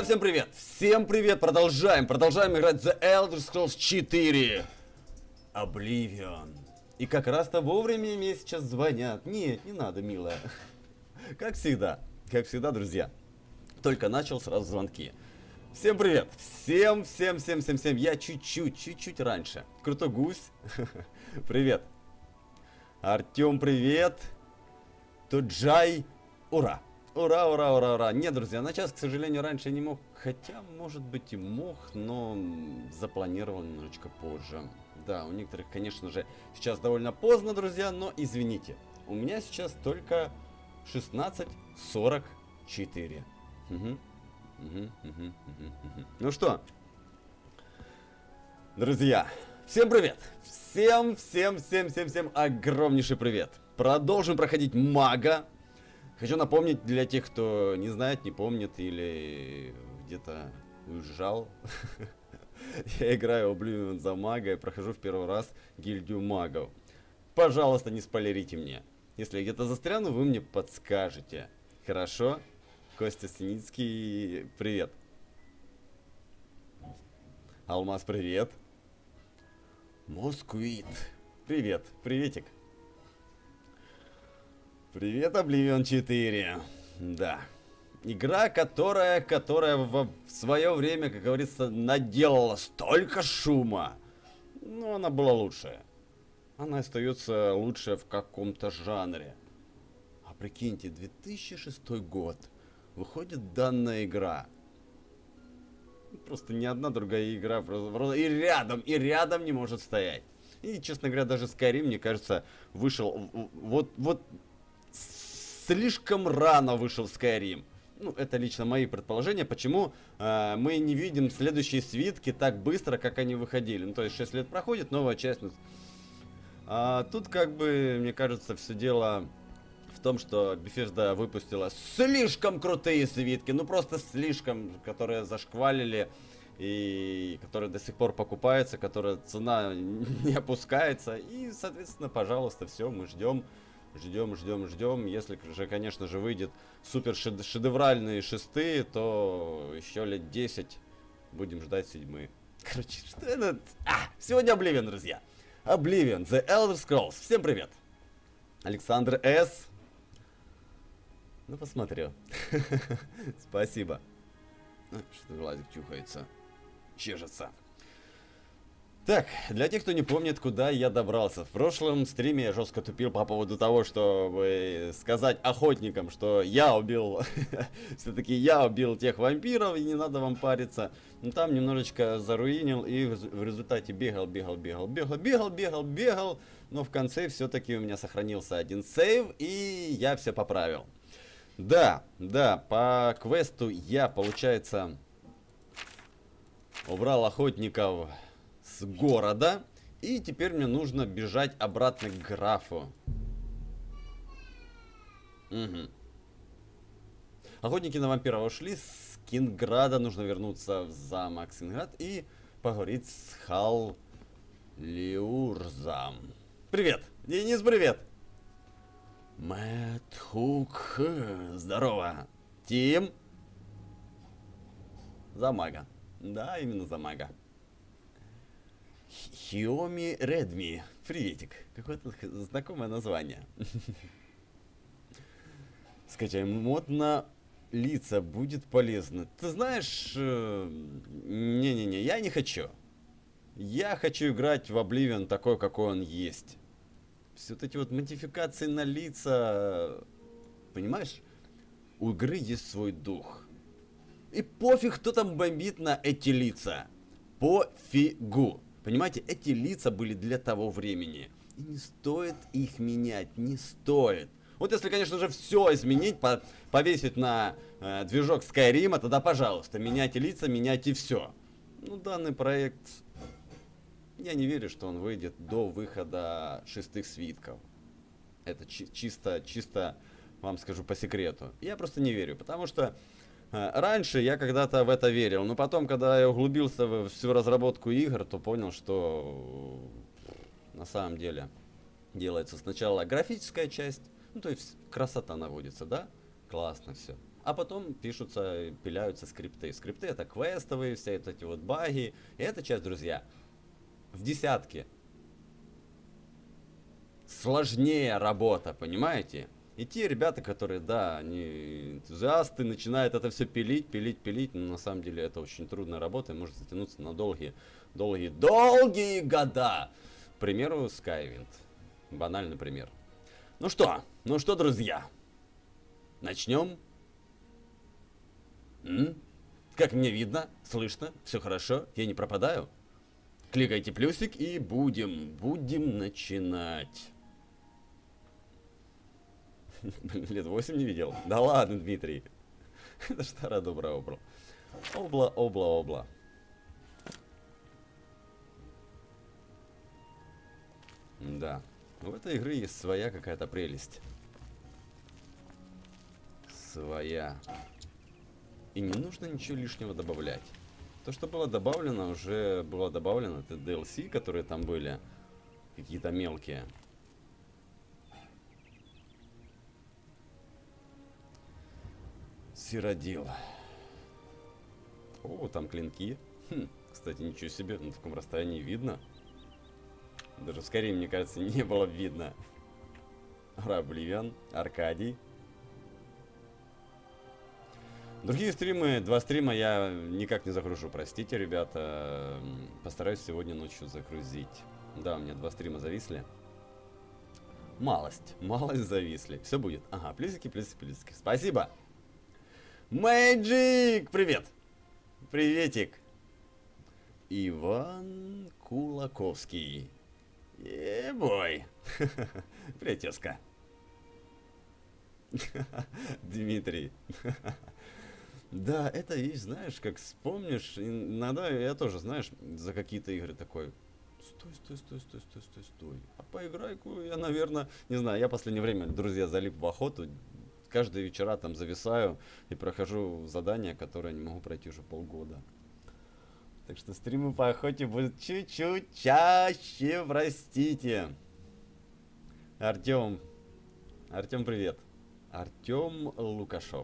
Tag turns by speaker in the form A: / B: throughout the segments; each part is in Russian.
A: Всем привет! Всем привет! Продолжаем играть The Elder Scrolls 4 Oblivion. И как раз-то вовремя мне сейчас звонят. Нет, не надо, милая. Как всегда, друзья. Только начал, сразу звонки. Всем привет! Всем. Я чуть-чуть раньше. Крутой гусь. Привет. Артем, привет. Туджай, ура. Ура. Нет, друзья, на час, к сожалению, раньше не мог. Хотя, может быть, и мог, но запланировал немножечко позже. Да, у некоторых, конечно же, сейчас довольно поздно, друзья, но извините. У меня сейчас только 16:44. Ну что, друзья, всем привет! Всем огромнейший привет! Продолжим проходить мага. Хочу напомнить для тех, кто не знает, не помнит или где-то уезжал. Я играю Oblivion за мага и прохожу в первый раз гильдию магов. Пожалуйста, не спойлерите мне. Если я где-то застряну, вы мне подскажете. Хорошо? Костя Синицкий, привет. Алмаз, привет. Москвит, привет, приветик. Привет, Oblivion 4. Да. Игра, которая в свое время, как говорится, наделала столько шума. Но она была лучшая. Она остается лучшая в каком-то жанре. А прикиньте, 2006 год. Выходит данная игра. Просто ни одна другая игра и рядом не может стоять. И, честно говоря, даже Skyrim, мне кажется, вышел вот слишком рано вышел Skyrim. Ну, это лично мои предположения, почему мы не видим следующие свитки так быстро, как они выходили. Ну, то есть 6 лет проходит, новая часть. Тут, как бы, мне кажется, все дело в том, что Bethesda выпустила слишком крутые свитки, ну просто слишком, которые зашквалили и которые до сих пор покупаются, которые цена не опускается. И, соответственно, пожалуйста, все, мы ждем. Если же, конечно же, выйдет супер шедевральные шестые, то еще лет 10 будем ждать седьмые. Короче, что это? Сегодня Oblivion, друзья. Oblivion, The Elder Scrolls. Всем привет. Александр С. Ну, посмотрю. Спасибо. Что-то глазик чухается. Чешется. Так, для тех, кто не помнит, куда я добрался. В прошлом стриме я жестко тупил по поводу того, чтобы сказать охотникам, что я убил, все-таки я убил тех вампиров, и не надо вам париться. Но там немножечко заруинил, и в результате бегал, но в конце все-таки у меня сохранился один сейв, и я все поправил. Да, по квесту я, получается, убрал охотников с города, и теперь мне нужно бежать обратно к графу. Охотники на вампиров ушли, с Кинграда нужно вернуться в замок Кинград и поговорить с Халлиурзом. Привет, Денис, привет. Мэтт Хук, здорово. Тим. За мага. Да, именно за мага. Хиоми Редми. Приветик. Какое-то знакомое название. Скачаем мод на лица. Будет полезно. Ты знаешь... Не-не-не, я не хочу. Я хочу играть в Oblivion такой, какой он есть. Все вот эти вот модификации на лица... Понимаешь? У игры есть свой дух. И пофиг, кто там бомбит на эти лица. Пофигу. Понимаете, эти лица были для того времени. И не стоит их менять, не стоит. Вот если, конечно же, все изменить, повесить на движок Skyrim, тогда, пожалуйста, меняйте лица, меняйте все. Ну, данный проект, я не верю, что он выйдет до выхода шестых свитков. Это чисто вам скажу по секрету. Я просто не верю, потому что раньше я когда-то в это верил, но потом, когда я углубился в всю разработку игр, то понял, что на самом деле делается сначала графическая часть, ну то есть красота наводится, да? Классно все. А потом пишутся, пиляются скрипты. Скрипты это квестовые, все эти вот баги. И эта часть, друзья, в десятке сложнее работа, понимаете? И те ребята, которые, да, они энтузиасты, начинают это все пилить, но на самом деле это очень трудная работа и может затянуться на долгие года. К примеру, Skywind. Банальный пример. Ну что, друзья, начнем? Как мне видно, слышно, все хорошо, я не пропадаю? Кликайте плюсик и будем начинать. Лет 8 не видел? Да ладно, Дмитрий. Это старая добрая обла. Обла. Да. У этой игры есть своя какая-то прелесть. Своя. И не нужно ничего лишнего добавлять. То, что было добавлено, уже было добавлено. Это DLC, которые там были. Какие-то мелкие. Сиродил. О, там клинки. Кстати, ничего себе, на таком расстоянии видно. Даже скорее, мне кажется, не было видно. Обливион, Аркадий. Другие стримы, 2 стрима я никак не загружу, простите, ребята. Постараюсь сегодня ночью загрузить. Да, у меня 2 стрима зависли. Малость зависли. Все будет. Ага, плюсики. Спасибо. Мэйджик, привет. Приветик. Иван Кулаковский. Ебой. Привет, тезка. Дмитрий. Да, это есть, знаешь, как вспомнишь, иногда я тоже, знаешь, за какие-то игры такой, стой. А поиграй-ка я, наверное, не знаю, я в последнее время, друзья, залип в охоту, каждые вечера там зависаю и прохожу задания, которые не могу пройти уже полгода. Так что стримы по охоте будут чуть-чуть чаще, простите. Артем, привет. Артем Лукашов.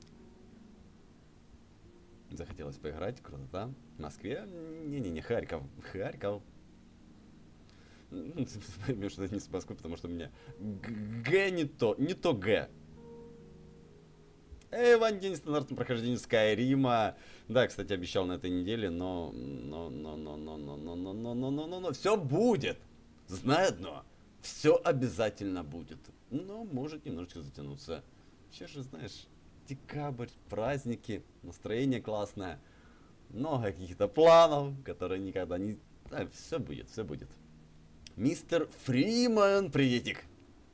A: Захотелось поиграть, круто, да? В Москве? Не, Харьков. Поймешь, что это не с Москвы, потому что у меня Г не то Г. Вань, день стандартного прохождения Скайрима. Да, кстати, обещал на этой неделе, но все будет. Знай одно, все обязательно будет. Но может немножечко затянуться. Сейчас же, знаешь, декабрь, праздники, настроение классное. Много каких-то планов, которые никогда не... Да, все будет. Мистер Фриман, приветик.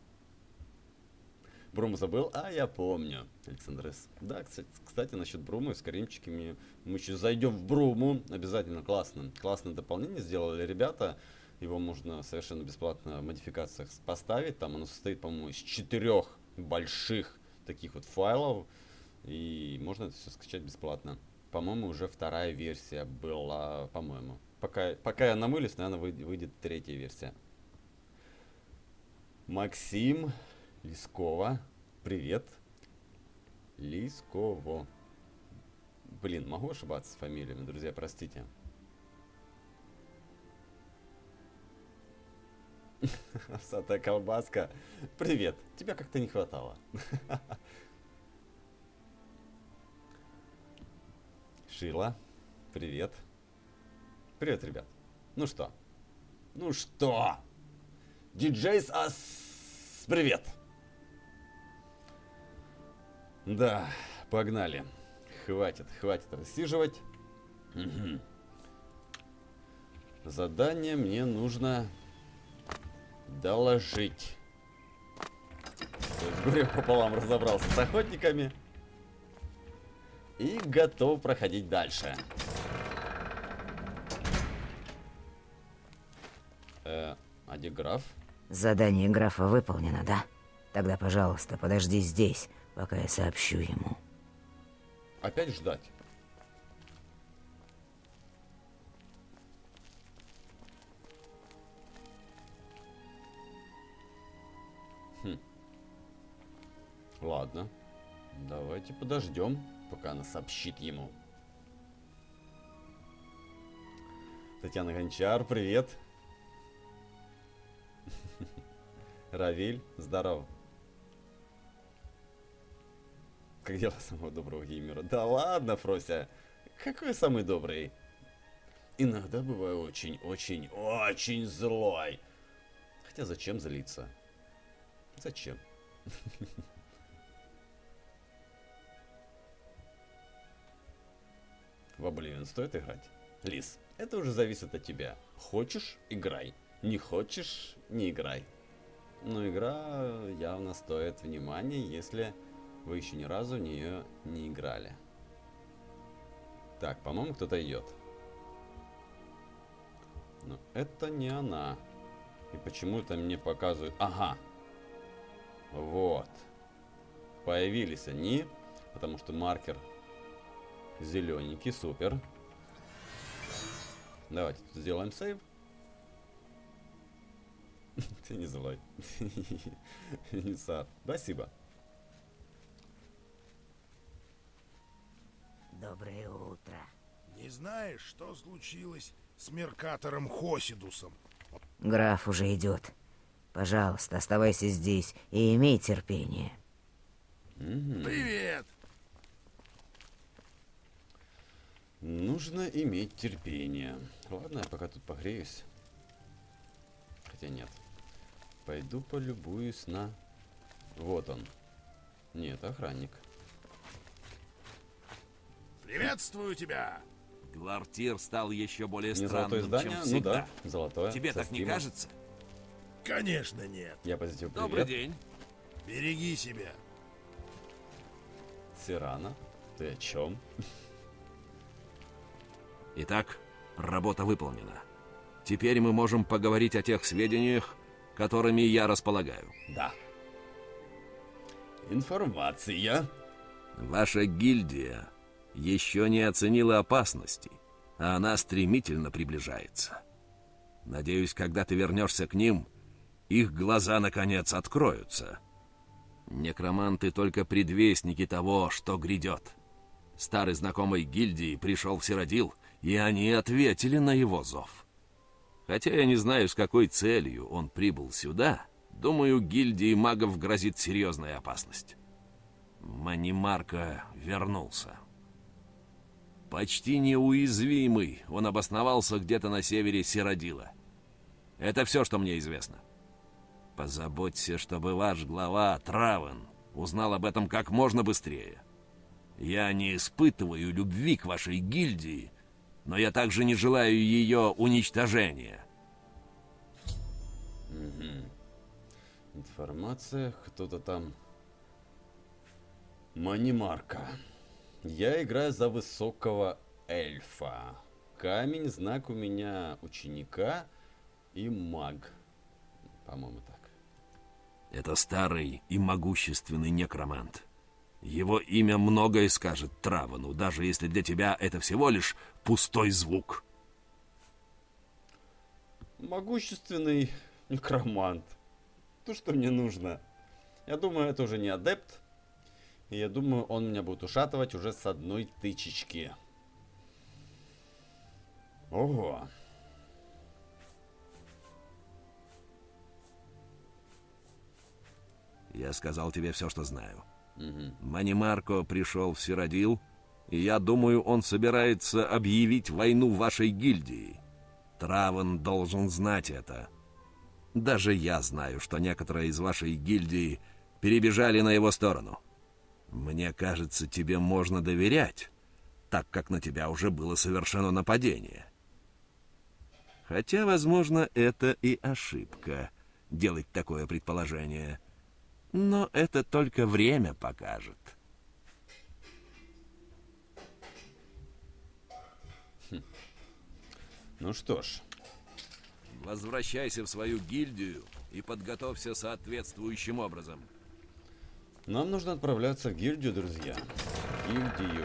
A: Бруму забыл? А, я помню. Александр С. Да, кстати, насчет Брумы с Каримчиками. Мы еще зайдем в Бруму. Обязательно классно. Классное дополнение сделали ребята. Его можно совершенно бесплатно в модификациях поставить. Там оно состоит, по-моему, из 4 больших таких вот файлов. И можно это все скачать бесплатно. По-моему, уже 2-я версия была, по-моему. Пока я намылюсь, наверное, выйдет 3-я версия. Максим Лискова. Привет. Лисково. Блин, могу ошибаться с фамилиями, друзья, простите. Сата колбаска. Привет. Тебя как-то не хватало. Шила. Привет. Привет, ребят. Ну что? Диджейс Ас. Привет. Да, погнали. Хватит рассиживать. Угу. Задание мне нужно доложить. То есть горе пополам разобрался с охотниками. И готов проходить дальше. А где граф?
B: Задание графа выполнено, да? Тогда, пожалуйста, подожди здесь, пока я сообщу ему.
A: Опять ждать. Ладно. Давайте подождем, пока она сообщит ему. Татьяна Гончар, привет. Равиль, здорово. Как дела самого доброго геймера? Да ладно, Фрося. Какой самый добрый? Иногда бываю очень злой. Хотя зачем злиться? Зачем? В Oblivion стоит играть? Лиз, это уже зависит от тебя. Хочешь — играй. Не хочешь — не играй. Но игра явно стоит внимания, если вы еще ни разу в нее не играли. Так, по-моему, кто-то идет. Но это не она. И почему-то мне показывают... Ага. Вот. Появились они, потому что маркер зелененький, супер. Давайте сделаем сейв. Ты не злой. Спасибо.
B: Доброе утро.
C: Не знаешь, что случилось с Меркатором Хосидусом?
B: Граф уже идет. Пожалуйста, оставайся здесь и имей терпение.
C: Привет!
A: Нужно иметь терпение. Ладно, я пока тут погреюсь. Хотя нет. Пойду полюбуюсь на... Вот он. Нет, охранник.
C: Приветствую тебя!
D: Глартир стал еще более
A: Не золотое
D: странным,
A: здание?
D: чем
A: Ну
D: всегда.
A: да, золотое.
D: Тебе
A: со
D: так не
A: стимом.
D: кажется?
C: Конечно нет.
A: Я позитив, привет.
D: Добрый день.
C: Береги себя.
A: Сирана, ты о чем?
D: Итак, работа выполнена. Теперь мы можем поговорить о тех сведениях, которыми я располагаю.
A: Да. Информация.
D: Ваша гильдия еще не оценила опасности, а она стремительно приближается. Надеюсь, когда ты вернешься к ним, их глаза наконец откроются. Некроманты только предвестники того, что грядет. Старый знакомый гильдии пришел в Сиродил, и они ответили на его зов. Хотя я не знаю, с какой целью он прибыл сюда, думаю, гильдии магов грозит серьезная опасность. Манимарко вернулся. Почти неуязвимый, он обосновался где-то на севере Сиродила. Это все, что мне известно. Позаботься, чтобы ваш глава Травен узнал об этом как можно быстрее. Я не испытываю любви к вашей гильдии, но я также не желаю ее уничтожения.
A: Информация, кто-то там... Манимарка. Я играю за высокого эльфа. Камень, знак у меня ученика и маг. По-моему, так.
D: Это старый и могущественный некромант. Его имя многое скажет Травану, даже если для тебя это всего лишь пустой звук.
A: Могущественный некромант. То, что мне нужно. Я думаю, это уже не адепт. И я думаю, он меня будет ушатывать уже с одной тычечки. Ого.
D: Я сказал тебе все, что знаю. Манимарко пришел в Сиродил, и я думаю, он собирается объявить войну вашей гильдии. Траван должен знать это. Даже я знаю, что некоторые из вашей гильдии перебежали на его сторону. Мне кажется, тебе можно доверять, так как на тебя уже было совершено нападение. Хотя, возможно, это и ошибка делать такое предположение. Но это только время покажет.
A: Ну что ж.
D: Возвращайся в свою гильдию и подготовься соответствующим образом.
A: Нам нужно отправляться в гильдию, друзья. Гильдию.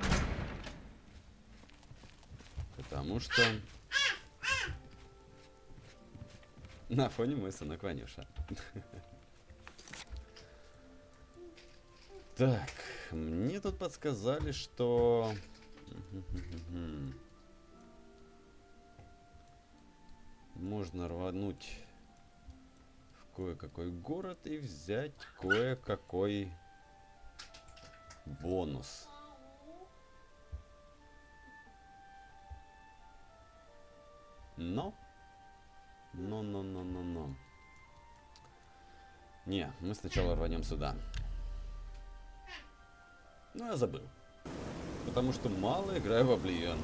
A: Потому что... На фоне мой сынок Ванюша. Так, мне тут подсказали, что... Можно рвануть в кое-какой город и взять кое-какой бонус. Но. Не, мы сначала рванем сюда. Ну, я забыл. Потому что мало играю в Oblivion.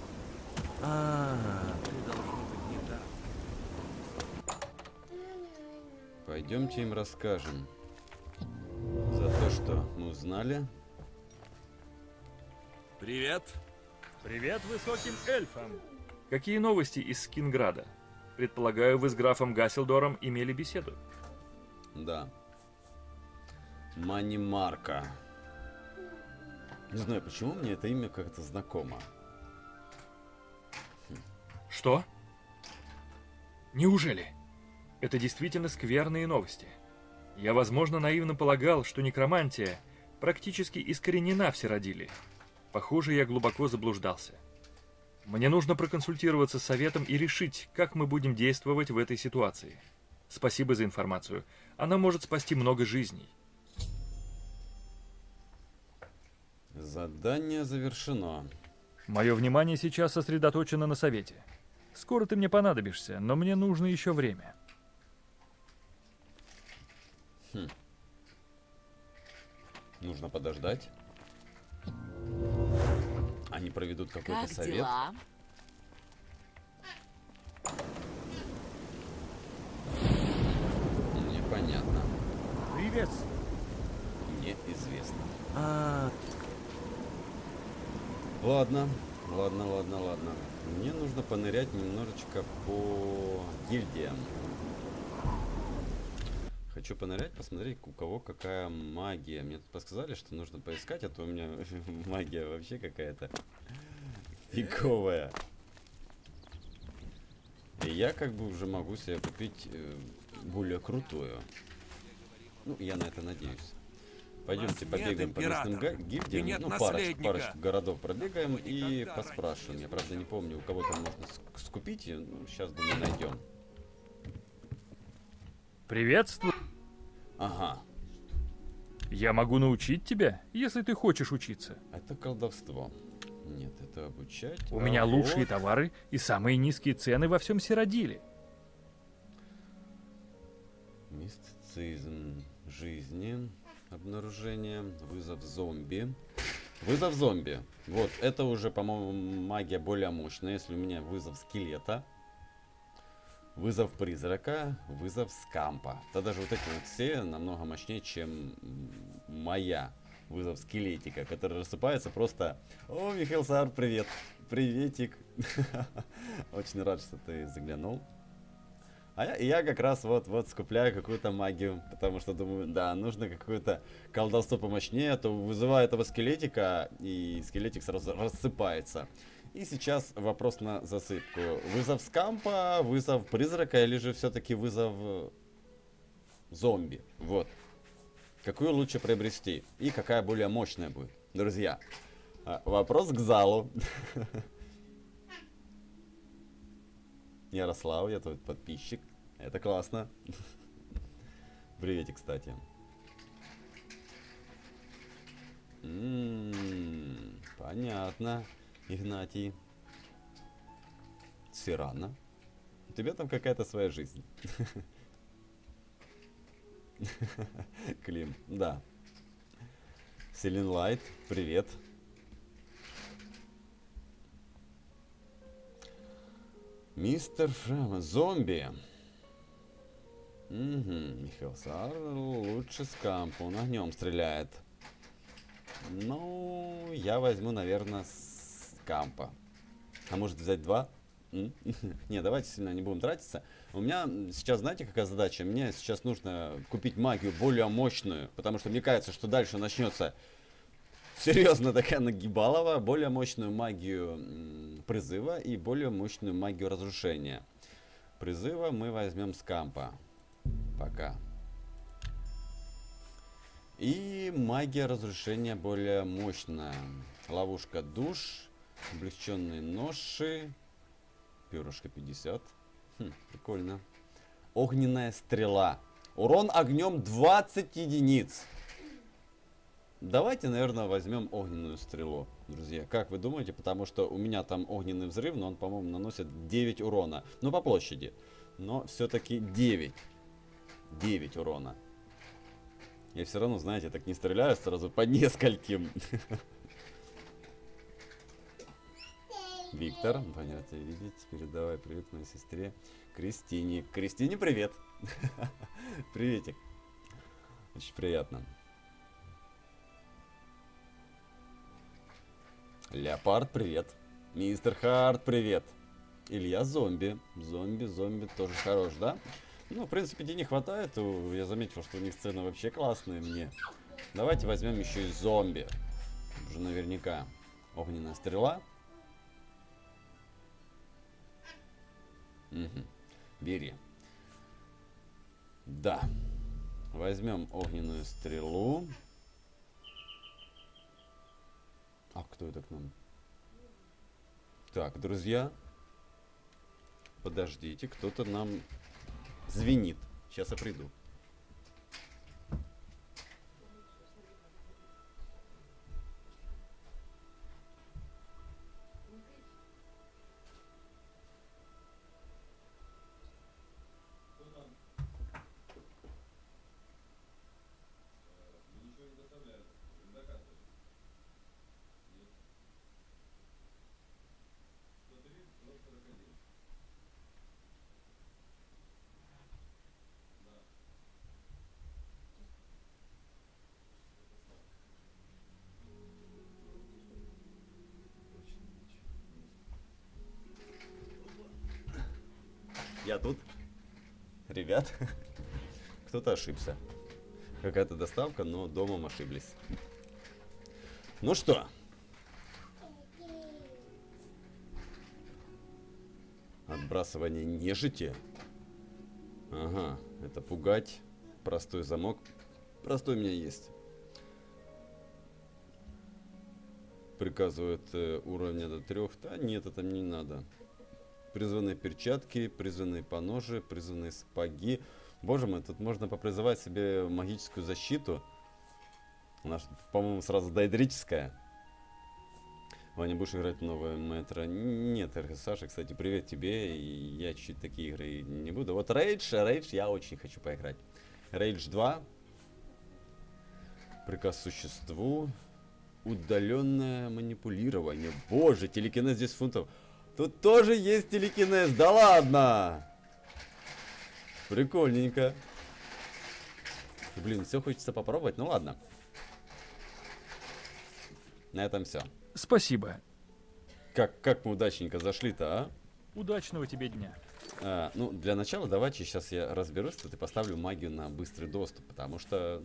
D: Ты должно быть не так.
A: Пойдемте им расскажем. За то, что мы узнали.
D: Привет.
E: Привет высоким эльфам! Какие новости из Скинграда? Предполагаю, вы с графом Гассилдором имели беседу.
A: Да. Манимарко. Не знаю, почему мне это имя как-то знакомо.
E: Что? Неужели? Это действительно скверные новости. Я, возможно, наивно полагал, что некромантия практически искоренена в Сиродиле. Похоже, я глубоко заблуждался. Мне нужно проконсультироваться с советом и решить, как мы будем действовать в этой ситуации. Спасибо за информацию. Она может спасти много жизней.
A: Задание завершено.
E: Мое внимание сейчас сосредоточено на совете. Скоро ты мне понадобишься, но мне нужно еще время.
A: Нужно подождать. Они проведут какой-то
F: Как
A: совет.
F: дела?
A: Непонятно.
C: Приветствую.
A: Неизвестно. Ладно. Мне нужно понырять немножечко по гильдиям. Хочу понырять, посмотреть, у кого какая магия. Мне тут подсказали, что нужно поискать, а то у меня магия вообще какая-то фиговая. И я как бы уже могу себе купить более крутую. Ну, я на это надеюсь. Пойдемте побегаем по местным гильдиям. Ну, парочку городов пробегаем и поспрашиваем. Я, правда, не помню, у кого там можно скупить. Ну, сейчас, думаю, найдем.
E: Приветствую.
A: Ага.
E: Я могу научить тебя, если ты хочешь учиться.
A: Это колдовство. Нет, это обучать.
E: У меня
A: вот
E: лучшие товары и самые низкие цены во всем Сиродиле.
A: Мистицизм жизни. Обнаружение. Вызов зомби. Вызов зомби. Вот, это уже, по-моему, магия более мощная. Если у меня вызов скелета. Вызов призрака. Вызов скампа. Да даже вот эти вот все намного мощнее, чем моя. Вызов скелетика, который рассыпается просто... О, Михаил Саар, привет. Приветик. Очень рад, что ты заглянул. А я как раз вот скупляю какую-то магию, потому что думаю, да, нужно какое-то колдовство помощнее, а то вызываю этого скелетика, и скелетик сразу рассыпается. И сейчас вопрос на засыпку. Вызов скампа, вызов призрака или же все-таки вызов зомби? Вот. Какую лучше приобрести? И какая более мощная будет? Друзья, вопрос к залу. Ярослав, я твой подписчик. Это классно. Приветик, кстати. Понятно, Игнатий. Сирана. У тебя там какая-то своя жизнь. Клим, да. Селин Лайт, привет. Мистер Фрэм, зомби. Михаил Саар лучше с кампа, он огнем стреляет. Ну, я возьму, наверное, с кампа. А может взять два? Не, давайте сильно не будем тратиться. У меня сейчас, знаете, какая задача? Мне сейчас нужно купить магию более мощную, потому что мне кажется, что дальше начнется серьезно такая нагибалова. Более мощную магию призыва и более мощную магию разрушения. Призыва мы возьмем с кампа. Пока. И магия разрушения более мощная. Ловушка душ, облегченные ноши, перышко 50. Прикольно. Огненная стрела. Урон огнем 20 единиц. Давайте, наверное, возьмем огненную стрелу, друзья. Как вы думаете? Потому что у меня там огненный взрыв, но он, по-моему, наносит 9 урона. Ну, по площади. Но все-таки 9. 9 урона. Я все равно, знаете, так не стреляю сразу по нескольким. Виктор, понятно, видеть. Передавай привет моей сестре Кристине. Кристине привет. Приветик. Очень приятно. Леопард, привет. Мистер Харт, привет. Илья, зомби. Зомби тоже хорош, да? Ну, в принципе, денег хватает. Я заметил, что у них сцены вообще классные мне. Давайте возьмем еще и зомби. Уже наверняка. Огненная стрела. Угу. Бери. Да. Возьмем огненную стрелу. А кто это к нам? Так, друзья. Подождите, кто-то нам звенит. Сейчас я приду. Я тут. Ребят, кто-то ошибся. Какая-то доставка, но домом ошиблись. Ну что? Отбрасывание нежити. Ага, это пугать. Простой замок. Простой у меня есть. Приказывает уровня до 3. Да нет, это мне не надо. Призванные перчатки, призванные поножи, призванные сапоги. Боже мой, тут можно попризывать себе магическую защиту. Она, по-моему, сразу дейдрическая. Ваня, будешь играть в новое метро? Нет, Саша, кстати, привет тебе. Я чуть-чуть такие игры не буду. Вот Рейдж я очень хочу поиграть. Рейдж 2. Приказ существу. Удаленное манипулирование. Боже, телекинез 10 фунтов. Тут тоже есть телекинез, да ладно! Прикольненько. Блин, все хочется попробовать, ну ладно. На этом все.
E: Спасибо.
A: Как мы удачненько зашли-то, а?
E: Удачного тебе дня.
A: Ну, для начала давайте сейчас я разберусь тут и поставлю магию на быстрый доступ, потому что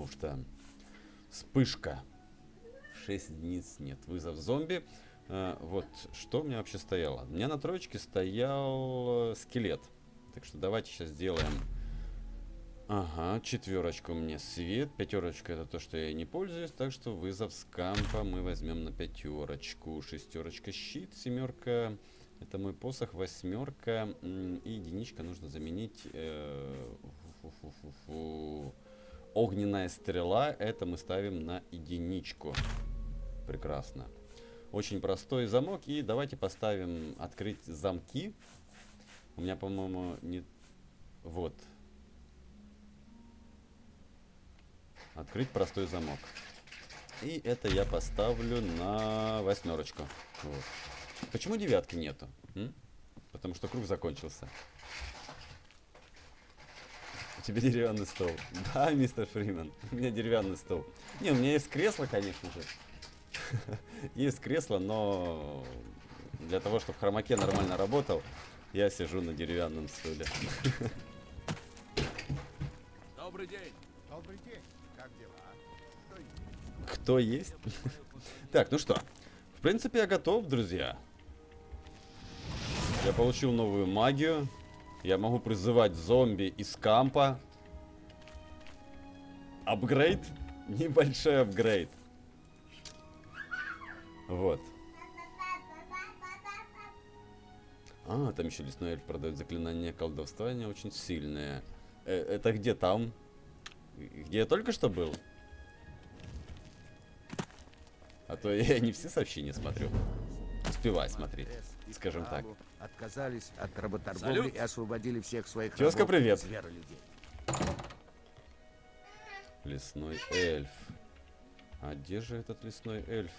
A: вспышка. 6 единиц нет. Вызов зомби. Вот, что у меня вообще стояло? У меня на троечке стоял скелет. Так что давайте сейчас сделаем. Ага, 4 у меня свет. 5 это то, что я не пользуюсь. Так что вызов с кампа мы возьмем на 5. 6 щит. 7 это мой посох. 8 и единичка нужно заменить. Огненная стрела. Это мы ставим на единичку. Прекрасно. Очень простой замок. И давайте поставим открыть замки. У меня, по-моему, не... Вот. Открыть простой замок. И это я поставлю на 8. Вот. Почему 9 нету? Потому что круг закончился. У тебя деревянный стол. Да, мистер Фримен. У меня деревянный стол. Не, у меня есть кресло, конечно же. Есть кресло, но для того, чтобы хромаке нормально работал, я сижу на деревянном стуле.
D: Добрый день.
C: Добрый день. Как дела?
A: Кто есть? Так, ну что. В принципе, я готов, друзья. Я получил новую магию. Я могу призывать зомби из кампа. Апгрейд. Небольшой апгрейд. Вот. А, там еще лесной эльф продает заклинания колдовства, они очень сильные. Это где там? Где я только что был? А то я не все сообщения смотрю. Успевай смотреть, скажем так.
F: Отказались от работорговли и освободили всех своих
A: Тезка,
F: рабов
A: привет.
F: и зверолюдей.
A: Лесной эльф. А где же этот лесной эльф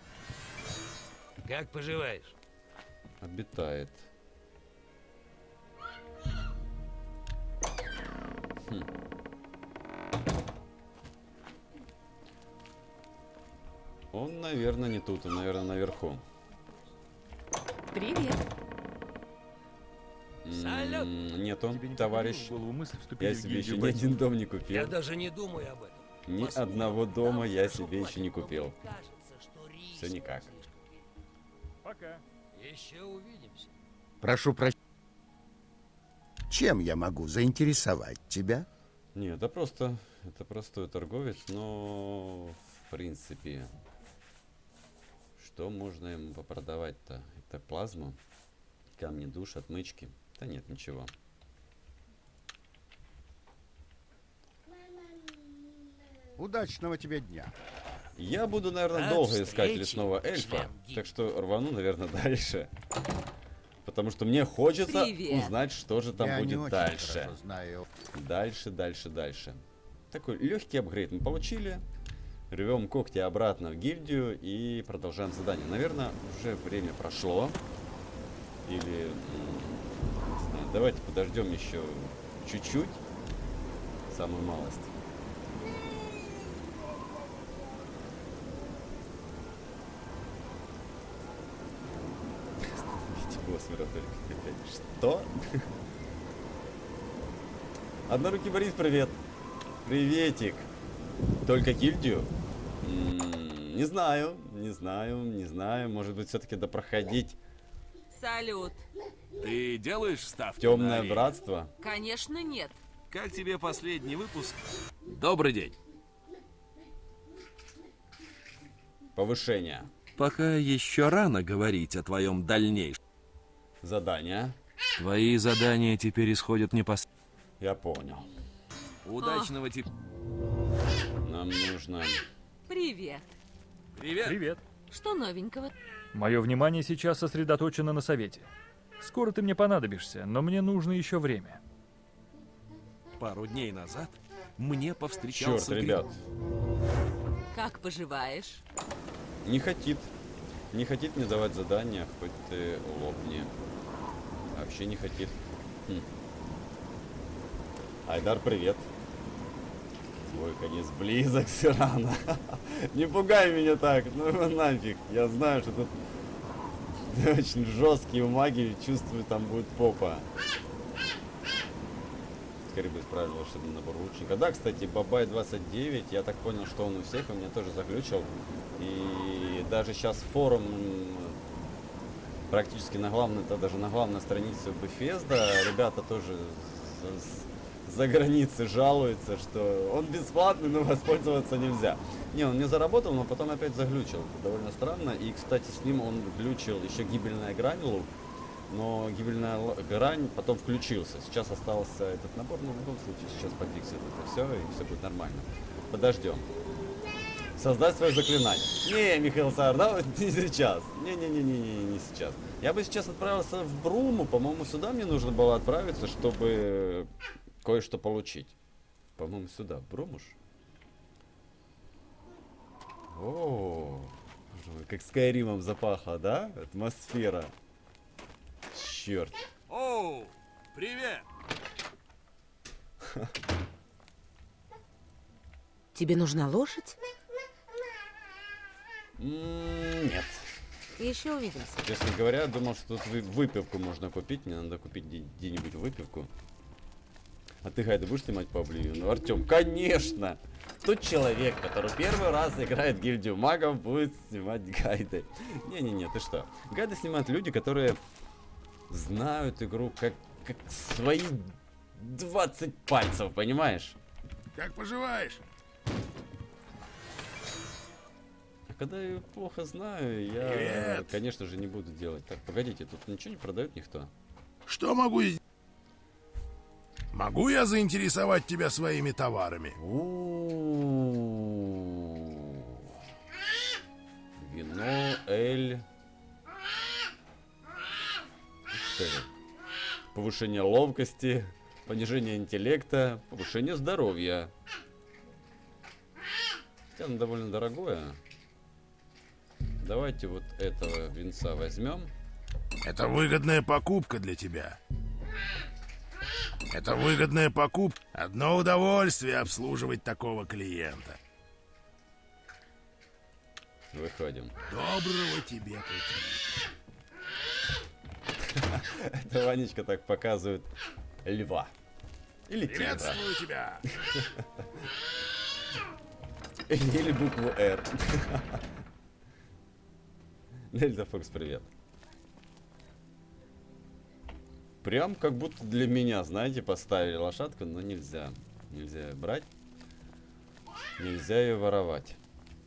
F: Как поживаешь?
A: обитает? Он, наверное, не тут, он, наверное, наверху.
G: Привет.
A: Нету,
E: Тебе не
A: товарищ.
E: приходила в голову мысль вступить
A: Я
E: в
A: себе еще
E: гильдию
A: ни
E: бойцов?
A: один дом не купил.
F: Я даже не думаю об этом.
A: Ни
F: Посмотрим.
A: одного дома
F: Нам
A: я
F: хорошо
A: себе еще не
F: платят, но
A: купил.
F: мне кажется, что риск
A: Все никак.
F: слишком велик.
E: Пока.
F: Еще увидимся.
C: Прошу прощения. Чем я могу заинтересовать тебя?
A: Не, это простой торговец, но в принципе, что можно ему попродавать-то? Это плазму, камни душ, отмычки. Да нет, ничего.
C: Удачного тебе дня.
A: Я буду, наверное,
F: До
A: долго искать
F: встречи,
A: лесного эльфа,
F: член гильдии.
A: так что рвану, наверное, дальше. Потому что мне хочется
G: Привет.
A: узнать, что же там
C: Я не
A: будет
C: очень
A: дальше.
C: хорошо знаю.
A: Дальше. Такой легкий апгрейд мы получили. Рвем когти обратно в гильдию и продолжаем задание. Наверное, уже время прошло. Или, не знаю, давайте подождем еще чуть-чуть. Самую малость. Остановите Госмера только опять. Что? Однорукий Борис, привет. Приветик. Только гильдию? Не знаю. Может быть, все-таки допроходить
G: Салют.
D: Ты делаешь ставки?
A: темное
D: на арене?
A: братство?
G: Конечно, нет.
D: Как тебе последний выпуск? Добрый день.
A: Повышение.
D: Пока еще рано говорить о твоем дальнейшем.
A: Задание.
D: Твои задания теперь исходят непосредственно.
A: Я понял.
D: Удачного тебе.
A: Нам нужно...
G: Привет.
D: Привет.
E: Привет.
G: Что новенького?
E: Мое внимание сейчас сосредоточено на совете. Скоро ты мне понадобишься, но мне нужно еще время.
D: Пару дней назад мне
A: Черт,
D: повстречался
A: ребят.
G: Как поживаешь?
A: Не хотит мне давать задания, хоть ты лопни. Вообще не хотит. Айдар, привет. Твой конец близок, Сирана. Не пугай меня так, ну его нафиг. Я знаю, что тут очень жесткие маги, чувствую, там будет попа. Скорее бы исправил волшебный набор лучника. Да, кстати, Бабай 29, я так понял, что он у всех, у меня тоже заглючил. И даже сейчас форум практически на главной, это даже на главной странице Bethesda, ребята тоже за границей жалуются, что он бесплатный, но воспользоваться нельзя. Не, он не заработал, но потом опять заглючил. Это довольно странно. И, кстати, с ним он глючил еще гибельная грань лук. Но гибельная грань потом включился. Сейчас остался этот набор, но в любом случае сейчас пофиксит это все, и все будет нормально. Подождем. Создать свое заклинание. Не, Михаил Саар, да, не сейчас. Не сейчас. Я бы сейчас отправился в Бруму. По-моему, сюда мне нужно было отправиться, чтобы кое-что получить. По-моему, сюда. Брумуш? О, как Скайримом запахло, да? Атмосфера. Черт.
D: Оу, привет.
B: Тебе нужна лошадь?
A: Нет.
B: Еще увидимся.
A: Честно говоря, думал, что тут выпивку можно купить. Мне надо купить где-нибудь выпивку. А ты гайды будешь снимать по Обливиону? Артем, конечно! Тот человек, который первый раз играет в гильдию магов, будет снимать гайды. Не-не-не, ты что? Гайды снимают люди, которые знают игру как свои 20 пальцев, понимаешь?
C: Как поживаешь?
A: когда я плохо знаю, я,
C: Привет.
A: конечно же, не буду делать. Так, погодите, тут ничего не продает никто.
C: Что могу... Могу я заинтересовать тебя своими товарами?
A: Вино, эль. Что это? Повышение ловкости, понижение интеллекта, повышение здоровья. Хотя оно довольно дорогое. Давайте вот этого винца возьмем.
C: Это выгодная покупка для тебя. Это выгодная покупка. Одно удовольствие обслуживать такого клиента.
A: Выходим.
C: Доброго тебе пути.
A: Это Ванечка так показывает льва. Или тигра.
C: Приветствую тебя.
A: Или букву «Р». Дельта Фокс, привет. Прям как будто для меня, знаете, поставили лошадку, но нельзя. Нельзя ее брать. Нельзя ее воровать.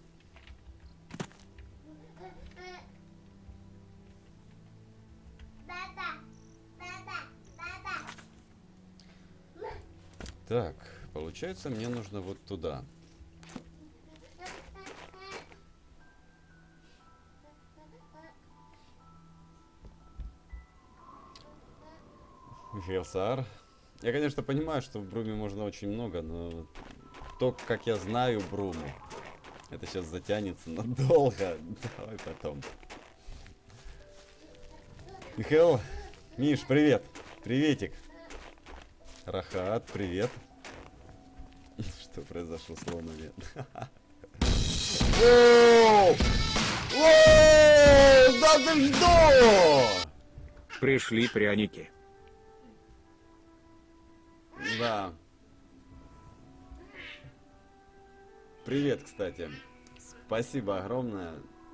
A: Так, получается, мне нужно вот туда. Михаил Саар. Я, конечно, понимаю, что в Бруме можно очень много, но то, как я знаю Бруму, это сейчас затянется надолго. Давай потом. Михаил, Миш, привет. Приветик. Рахат, привет. Что произошло с лонами? Да ты что?
F: Пришли пряники.
A: Да. Привет, кстати. Спасибо огромное.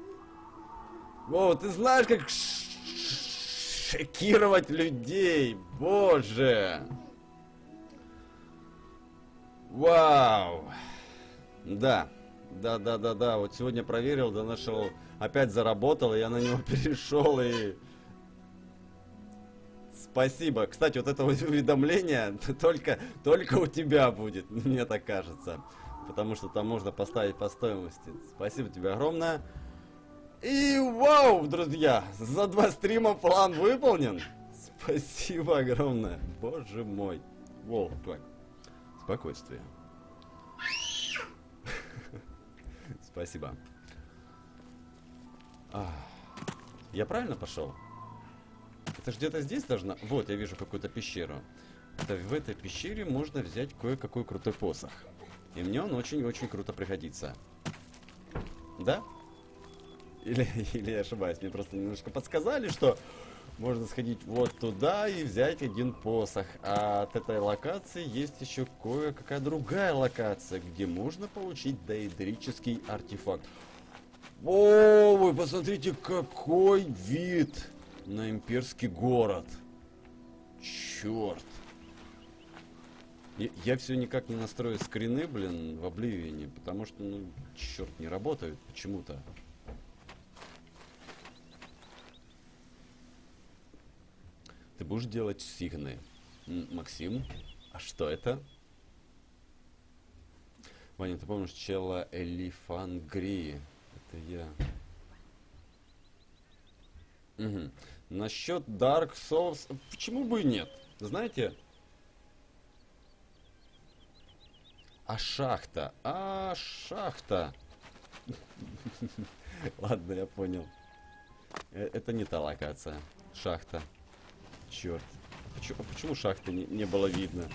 A: О, ты знаешь, как шокировать людей. Боже. Вау. Да. Да. Вот сегодня проверил, да нашел. Опять заработал, и я на него перешел и... Спасибо. Кстати, вот это уведомление только у тебя будет, мне так кажется. Потому что там можно поставить по стоимости. Спасибо тебе огромное. И вау, друзья, за 2 стрима план выполнен. Спасибо огромное. Боже мой. Воу, так. Спокойствие. Спасибо. Я правильно пошел? Это же где-то здесь должна... Вот, я вижу какую-то пещеру. Это в этой пещере можно взять кое-какой крутой посох. И мне он очень-очень круто пригодится. Да? Или я ошибаюсь? Мне просто немножко подсказали, что можно сходить вот туда и взять один посох. А от этой локации есть еще кое-какая другая локация, где можно получить доэдрический артефакт. О, вы посмотрите, какой вид на имперский город. Черт. Я все никак не настрою скрины, блин, в Обливионе, потому что, ну, черт, не работают почему-то. Ты будешь делать сигны. Максим, а что это? Ваня, ты помнишь чела Элифангри? Это я. Угу. Насчет Dark Souls, почему бы и нет? Знаете? Шахта. Шахта. Ладно, я понял. Это не та локация. Шахта. Черт. Почему шахты не было видно?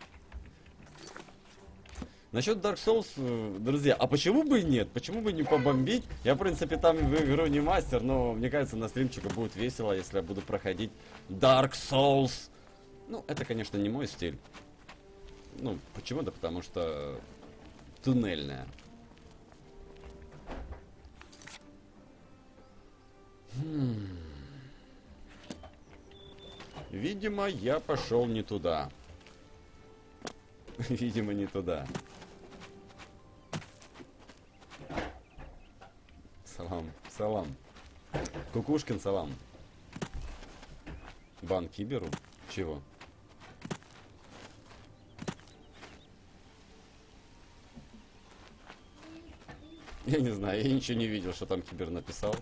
A: Насчет Dark Souls, друзья, а почему бы и нет? Почему бы не побомбить? Я, в принципе, там в игру не мастер, но мне кажется, на стримчике будет весело, если я буду проходить Dark Souls. Ну, это, конечно, не мой стиль. Ну, почему? Да потому что туннельная. Видимо, я пошел не туда. Видимо, не туда. Салам. Кукушкин салам. Бан Киберу? Чего? Я не знаю, я ничего не видел, что там Кибер написал.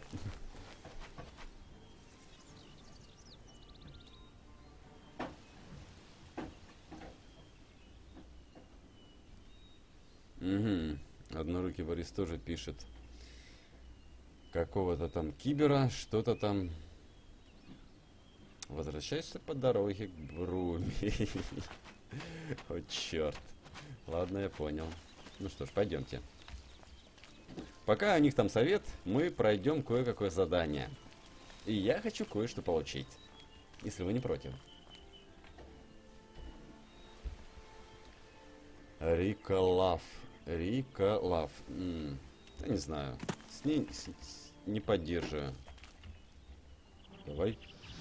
A: Угу. Однорукий Борис тоже пишет. Какого-то там Кибера, что-то там. Возвращайся по дороге к Бруме. О, черт. Ладно, я понял. Ну что ж, пойдемте. Пока у них там совет, мы пройдем кое-какое задание. И я хочу кое-что получить. Если вы не против. Рика Лав. Рика Лав. Я не знаю. С ней не поддерживаю. Давай.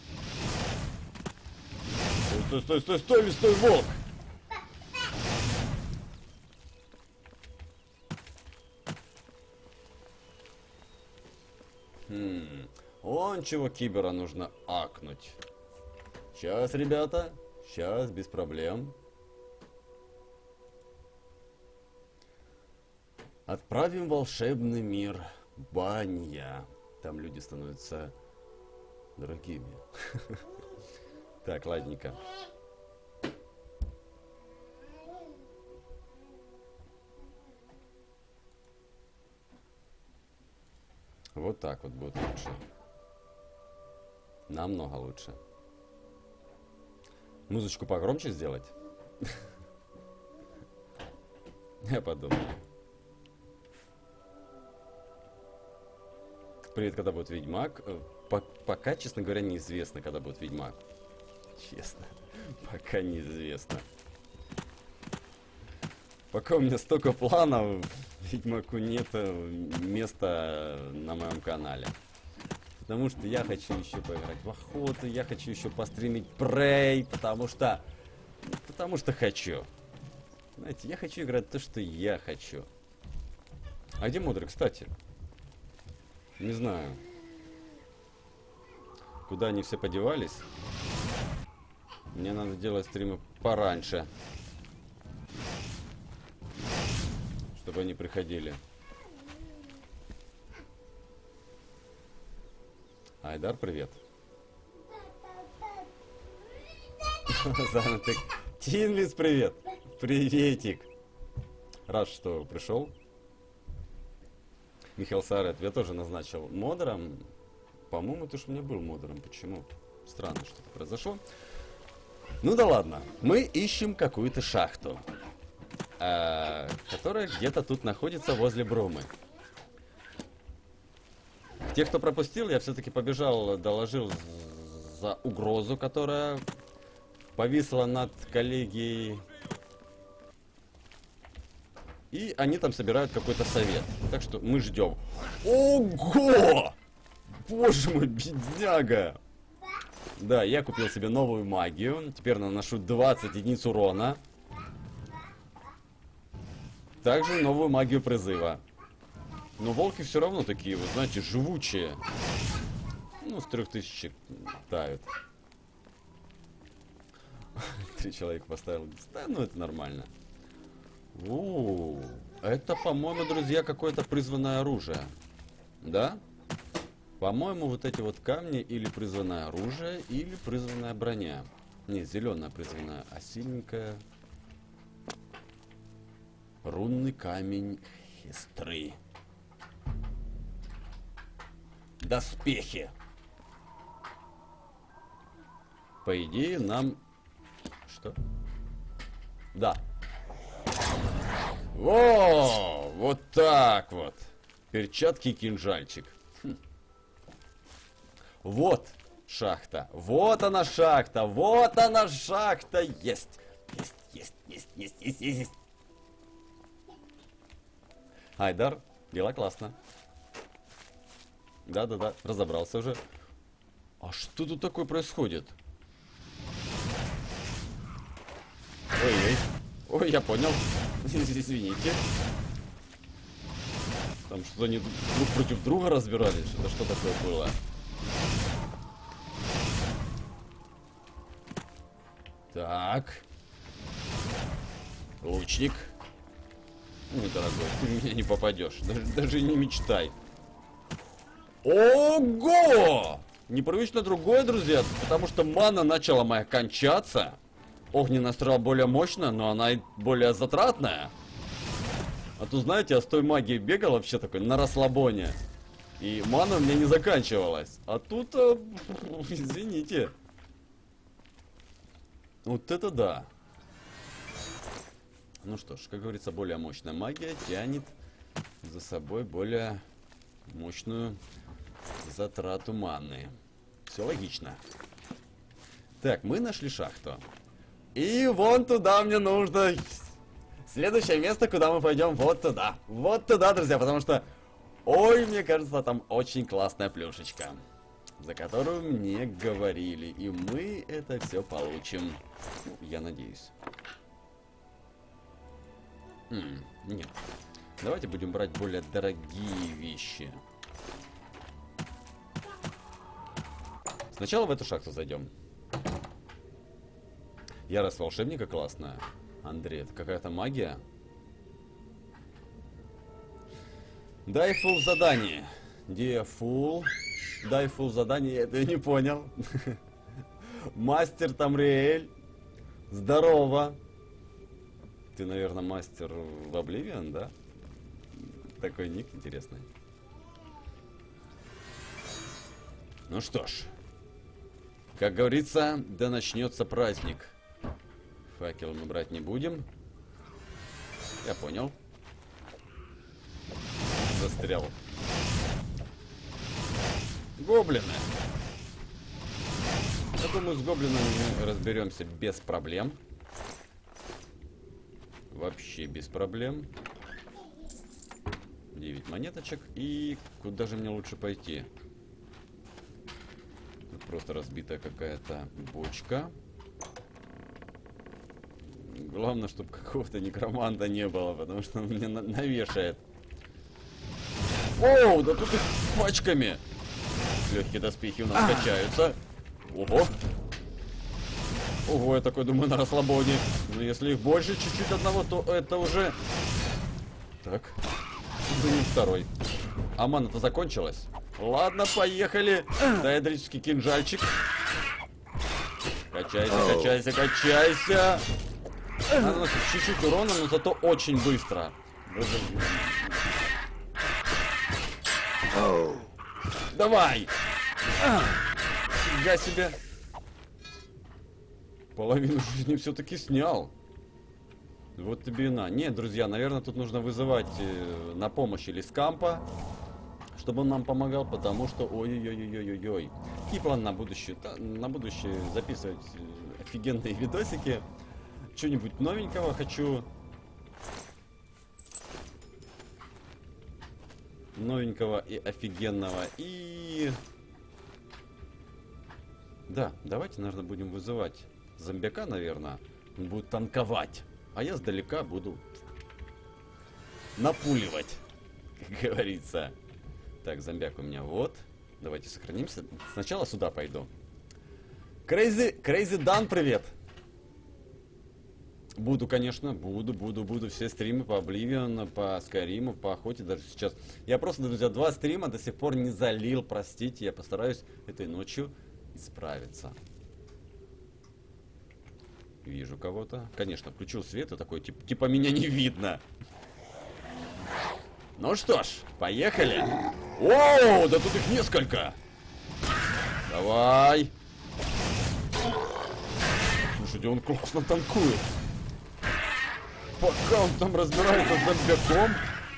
A: Стой, стой, стой, стой, лесной волк! Он чего Кибера нужно акнуть. Сейчас, ребята. Сейчас, без проблем. Отправим в волшебный мир Банья. Там люди становятся другими. Так, ладненько. Вот так вот будет лучше. Намного лучше. Музычку погромче сделать? Я подумаю. Привет, когда будет Ведьмак? Пока, честно говоря, неизвестно, когда будет Ведьмак. Честно. Пока неизвестно. Пока у меня столько планов, Ведьмаку нет места на моем канале. Потому что я хочу еще поиграть в охоту, я хочу еще постримить Prey, потому что хочу. Знаете, я хочу играть то, что я хочу. А где мудрый, кстати? Не знаю. Куда они все подевались? Мне надо делать стримы пораньше. Чтобы они приходили. Айдар, привет. Тинлис, привет. Приветик. Рад, что пришел. Михаил Сарет, я тоже назначил модером. По-моему, ты ж у меня был модером. Почему? Странно, что-то произошло. Ну да ладно. Мы ищем какую-то шахту, которая где-то тут находится возле Брумы. Тех, кто пропустил, я все-таки побежал, доложил за угрозу, которая повисла над коллегией. И они там собирают какой-то совет. Так что мы ждем. Ого! Боже мой, бедняга! Да, я купил себе новую магию. Теперь наношу 20 единиц урона. Также новую магию призыва. Но волки все равно такие, вы знаете, живучие. Ну, с 3000 тают. 3 человека поставил. Да, ну это нормально. Это, по-моему, друзья, какое-то призванное оружие. Да? По-моему, вот эти вот камни или призванное оружие, или призванная броня. Не, зеленая призванная, а синенькая. Рунный камень Хистры. Доспехи. По идее, нам... Что? Да. Во! Вот так вот. Перчатки и кинжальчик. Вот шахта. Вот она шахта. Вот она шахта. Есть. Есть. Айдар, дела классно. Да, разобрался уже. А что тут такое происходит? Ой, я понял. Извините. Там что-то они друг против друга разбирались. Это что такое было? Так. Лучник. Ой, дорогой, ты в меня не попадешь. Даже не мечтай. Ого! Непривычно другое, друзья, потому что мана начала моя кончаться. Огненная стрела более мощная, но она и более затратная. А то, знаете, я с той магией бегал вообще такой на расслабоне. И мана у меня не заканчивалась. А тут, извините. Вот это да. Ну что ж, как говорится, более мощная магия тянет за собой более мощную затрату маны. Все логично. Так, мы нашли шахту. И вон туда мне нужно. Следующее место, куда мы пойдем, вот туда. Вот туда, друзья, потому что... Ой, мне кажется, там очень классная плюшечка, за которую мне говорили. И мы это все получим. Ну, я надеюсь. Нет. Давайте будем брать более дорогие вещи. Сначала в эту шахту зайдем. Ярость волшебника классная. Андрей, это какая-то магия? Дай фул задание. Где фул? Дай фул задание, я это не понял. Мастер Тамриэль. Здорово. Ты, наверное, мастер в Обливион, да? Такой ник интересный. Ну что ж. Как говорится, да начнется праздник. Факел мы брать не будем. Я понял. Застрял. Гоблины. Я думаю, с гоблинами мы разберемся без проблем. Вообще без проблем. 9 монеточек. И куда же мне лучше пойти? Тут просто разбитая какая-то бочка. Главное, чтобы какого-то некроманта не было, потому что он мне навешает. Оу, да тут их пачками. Легкие доспехи у нас качаются. Ого. Ого, я такой думаю на расслабоне. Но если их больше чуть-чуть одного, то это уже... Так. Думаю, второй. А мана-то закончилась. Ладно, поехали. Даэдрический кинжальчик. Качайся, качайся, качайся. Наносит чуть-чуть урона, но зато очень быстро. Давай! Фига себе! Половину жизни все-таки снял. Вот тебе и на. Нет, друзья, наверное, тут нужно вызывать на помощь или скампа, чтобы он нам помогал, потому что... Ой-ой-ой-ой-ой-ой. Какие планы на будущее? На будущее записывать офигенные видосики. Что-нибудь новенького хочу. Новенького и офигенного. И... Да, давайте, наверное, будем вызывать зомбяка, наверное. Он будет танковать. А я сдалека буду напуливать, как говорится. Так, зомбяк у меня вот. Давайте сохранимся. Сначала сюда пойду. Crazy Dan, привет! Буду, конечно, буду все стримы по Обливион, по Скайриму, по Охоте даже сейчас. Я просто, друзья, 2 стрима до сих пор не залил, простите, я постараюсь этой ночью исправиться. Вижу кого-то. Конечно, включил свет и такой, типа меня не видно. Ну что ж, поехали. Оу, да тут их несколько. Давай. Слушайте, он классно танкует. Пока он там разбирается с зомбяком.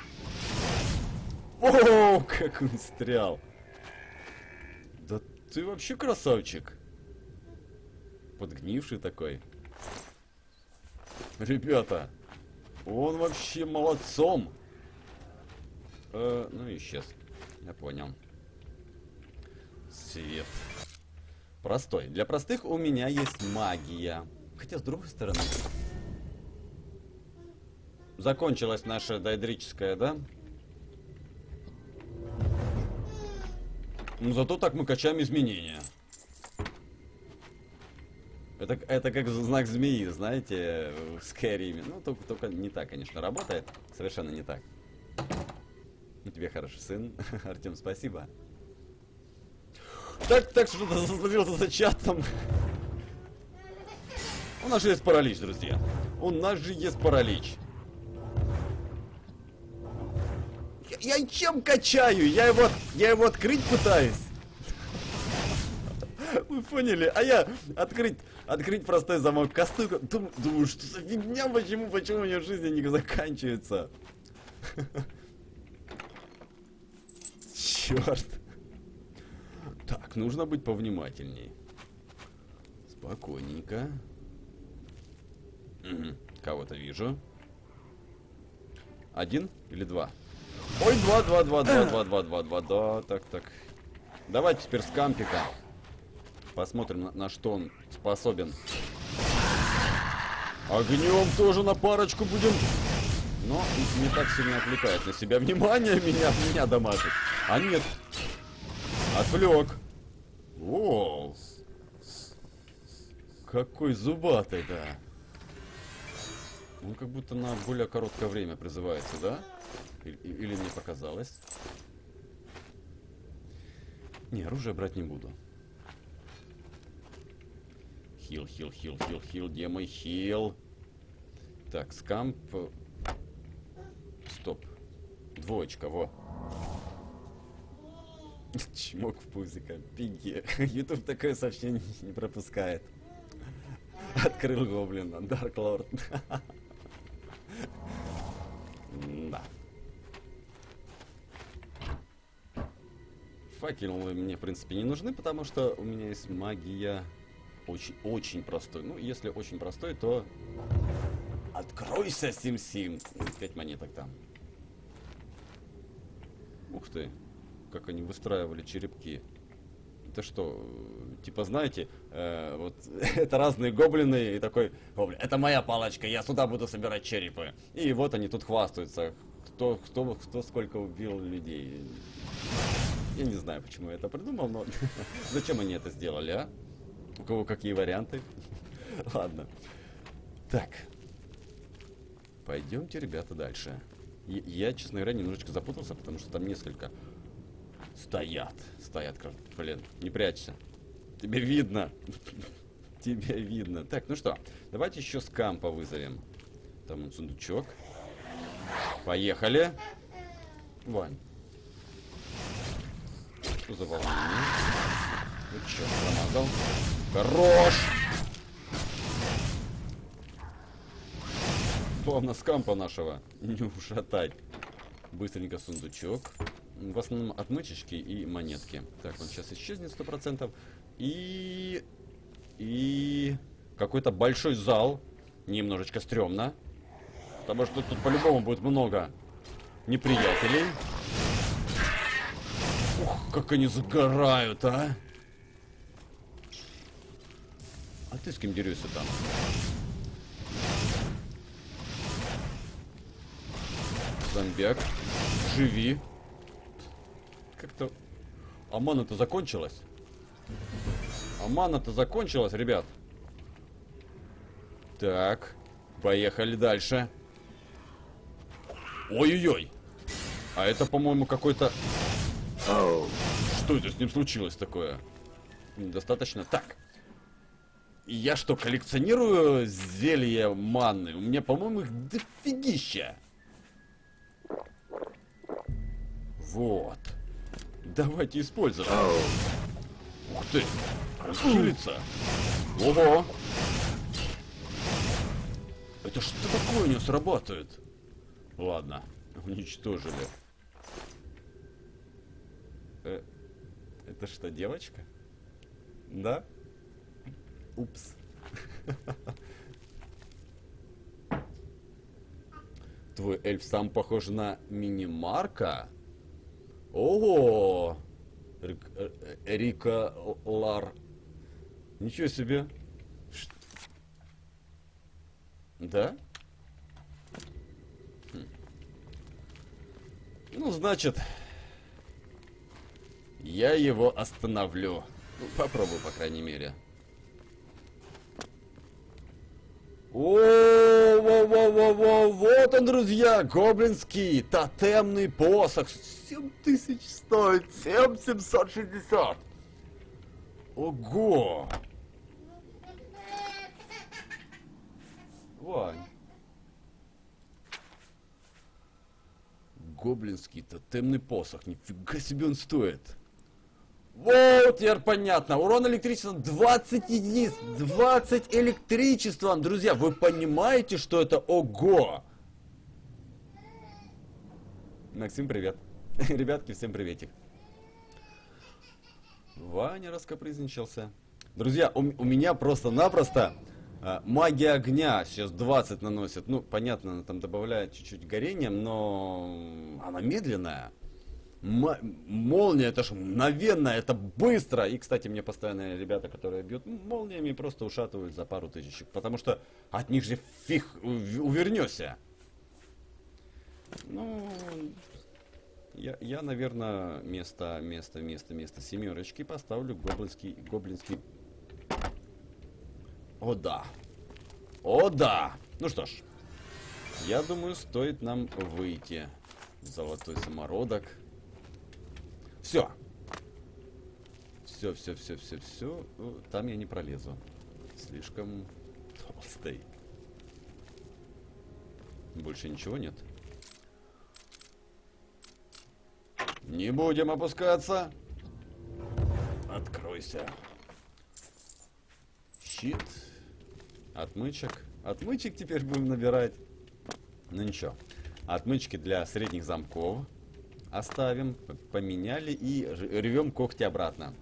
A: О, как он стрял. Да ты вообще красавчик. Подгнивший такой. Ребята, он вообще молодцом. Ну, исчез. Я понял. Свет. Простой. Для простых у меня есть магия. Хотя, с другой стороны... Закончилась наша дайдрическая, да? Ну зато так мы качаем изменения. Это как знак змеи, знаете, в Skyrim. Ну, только не так, конечно, работает. Совершенно не так. У тебя хороший сын. Артем, спасибо. Так что-то засмотрелся за чатом. У нас же есть паралич, друзья. У нас же есть паралич. Я чем качаю? Я его открыть пытаюсь. Вы поняли? А я открыть простой замок кастую. Думаю, что за фигня, почему у меня жизни не заканчивается? Черт. Так, нужно быть повнимательней. Спокойненько. Угу. Кого-то вижу. Один или два? Ой, два. Так. Давайте теперь с кампика. Посмотрим, на что он способен. Огнем тоже на парочку будем. Но не так сильно отвлекает на себя внимание. Меня дамажит. А нет. Отвлек. О, какой зубатый, да. Он как будто на более короткое время призывается, да? Или мне показалось? Не, оружие брать не буду. Хил, где мой хил? Так, скамп. Стоп. Двоечка, во. Чмок в пузико. Пиги. YouTube такое сообщение не пропускает. Открыл гоблина. Dark Lord. Да. Факелы мне, в принципе, не нужны, потому что у меня есть магия очень простой. Ну, если очень простой, то... Откройся, Сим-Сим! 5 монеток там. Ух ты. Как они выстраивали черепки. Это что, типа, знаете, вот это разные гоблины, и такой гоблин, это моя палочка, я сюда буду собирать черепы. И вот они тут хвастаются, кто сколько убил людей. Я не знаю, почему я это придумал, но зачем они это сделали, а? У кого какие варианты? Ладно. Так. Пойдемте, ребята, дальше. Я, честно говоря, немножечко запутался, потому что там несколько... Стоят, блин, не прячься. Тебе видно. Тебя видно. Так, ну что, давайте еще скампа вызовем. Там он сундучок. Поехали. Вань. Что за волнение? Ну чё, промазал. Хорош! Главное, скампа нашего не ушатать. Быстренько сундучок. В основном отмычечки и монетки. Так, он сейчас исчезнет 100%. И какой-то большой зал. Немножечко стрёмно. Потому что тут по-любому будет много неприятелей. Ух, как они загорают, а! А ты с кем дерешься там? Зомбяк. Живи. Как-то... А мана-то закончилась. Ребят. Так. Поехали дальше. Ой-ой-ой. А это, по-моему, какой-то... Что это с ним случилось такое? Недостаточно. Так. Я что, коллекционирую зелья манны? У меня, по-моему, их дофигища. Вот. Давайте используем. Ух ты. Он хилится. Ого. Это что такое у него срабатывает? Ладно. Уничтожили. Это что, девочка? Да? Упс. Твой эльф сам похож на мини-марка? Ого! Рика Лар. Ничего себе. Да? Ну, значит, Я его остановлю. Ну, попробую, по крайней мере. О, вот он, друзья, гоблинский тотемный посох. 7000 стоит, 7760. Ого! Вань. Гоблинский тотемный посох. Нифига себе он стоит. Вот, теперь понятно. Урон электричеством 20 единиц. 20 электричеством. Друзья, вы понимаете, что это ого? Максим, привет. Ребятки, всем приветик. Ваня раскапризничался. Друзья, у меня просто-напросто магия огня сейчас 20 наносит. Ну, понятно, она там добавляет чуть-чуть горением, но она медленная. Молния, это ж мгновенно, это быстро. И, кстати, мне постоянно ребята, которые бьют молниями, просто ушатывают за пару тысячек. Потому что от них же фиг увернешься. Ну, я наверное, вместо семерочки поставлю гоблинский. О да. О да. Ну что ж, я думаю, стоит нам выйти. Золотой самородок. Все. Все. Там я не пролезу. Слишком толстый. Больше ничего нет. Не будем опускаться. Откройся. Щит. Отмычек. Отмычек теперь будем набирать. Ну ничего. Отмычки для средних замков оставим. Поменяли и рвем когти обратно.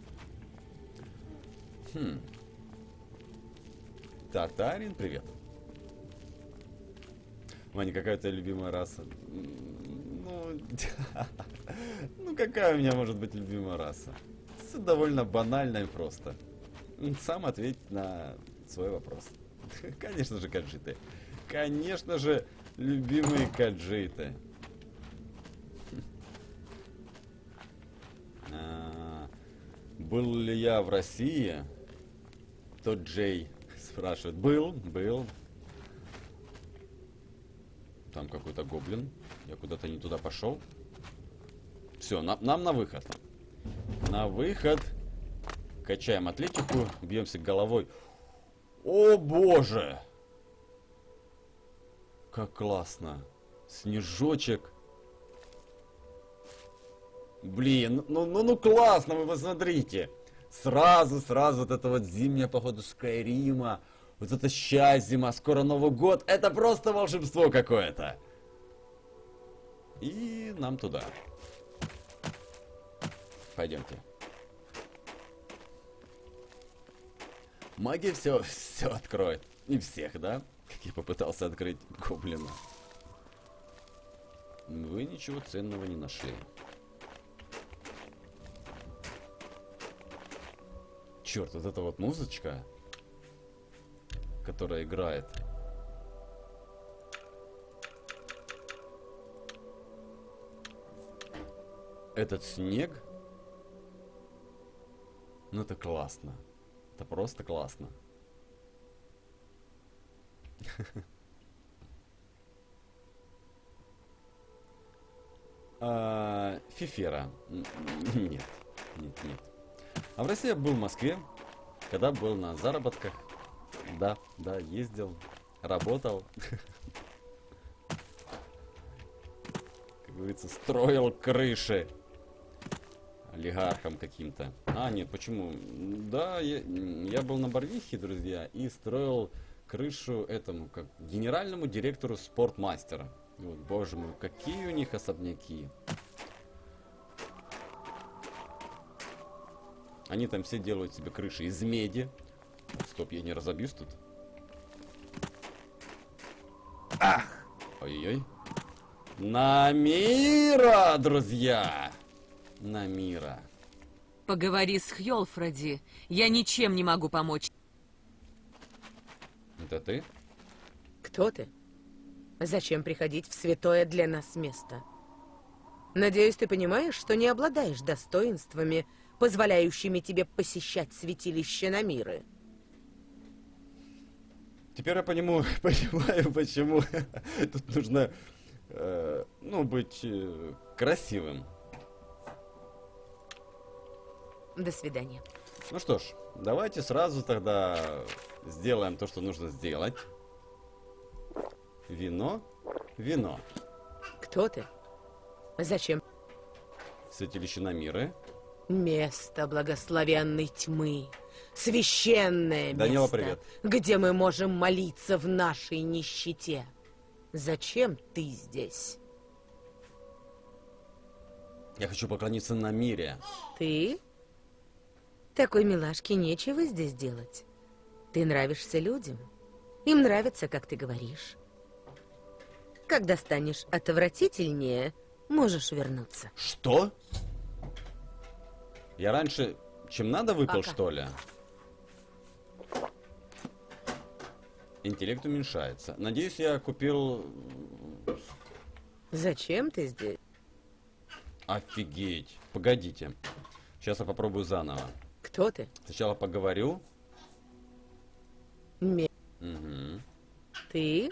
A: Татарин, привет. Ваня, какая у тебя любимая раса? Ну, какая у меня может быть любимая раса? Все довольно банально и просто. Сам ответь на свой вопрос. Конечно же, каджиты. Конечно же, любимые каджиты. Был ли я в России? Тот Джей спрашивает. Был. Там какой-то гоблин. Я куда-то не туда пошел. Все, нам на выход. На выход. Качаем атлетику. Бьемся головой. О боже! Как классно. Снежочек. Блин, ну классно, вы посмотрите. Сразу вот это вот зимняя, походу, Скайрима. Вот это сейчас зима, скоро Новый год. Это просто волшебство какое-то. И нам туда. Пойдемте. Магия все откроет. Не всех, да? Как я попытался открыть гоблина. Вы ничего ценного не нашли. Черт, вот эта вот музычка, которая играет. Этот снег. Ну это классно. Это просто классно. Фифера. Нет. А в России я был в Москве, когда был на заработках. Да, ездил, работал. Как говорится, строил крыши олигархам каким-то. Нет, почему? Да, я был на Барвихе, друзья, и строил крышу этому, как генеральному директору Спортмастера. Вот, боже мой, какие у них особняки. Они там все делают себе крыши из меди. Стоп, я не разобьюсь тут. Ах! Ой-ой-ой. Намира, друзья! Намира.
G: Поговори с Хьолфради. Я ничем не могу помочь.
A: Это ты?
H: Кто ты? Зачем приходить в святое для нас место? Надеюсь, ты понимаешь, что не обладаешь достоинствами, позволяющими тебе посещать святилище Намиры.
A: Теперь я понимаю, почему тут нужно, ну, быть красивым.
H: До свидания.
A: Ну что ж, давайте сразу тогда сделаем то, что нужно сделать. Вино, вино.
H: Кто ты? Зачем?
A: Святилище Намиры.
H: Место благословенной тьмы. Священное место,
A: Данила, привет.
H: где мы можем молиться в нашей нищете. Зачем ты здесь?
A: Я хочу поклониться Намире.
H: Ты? Такой милашке нечего здесь делать. Ты нравишься людям. Им нравится, как ты говоришь. Когда станешь отвратительнее, можешь вернуться.
A: Что? Я раньше, чем надо, выпил,
H: Пока.
A: что ли? Интеллект уменьшается. Надеюсь, я купил...
H: Зачем ты здесь?
A: Офигеть. Погодите. Сейчас я попробую заново.
H: Кто ты?
A: Сначала поговорю.
H: Ме-
A: Угу.
H: Ты?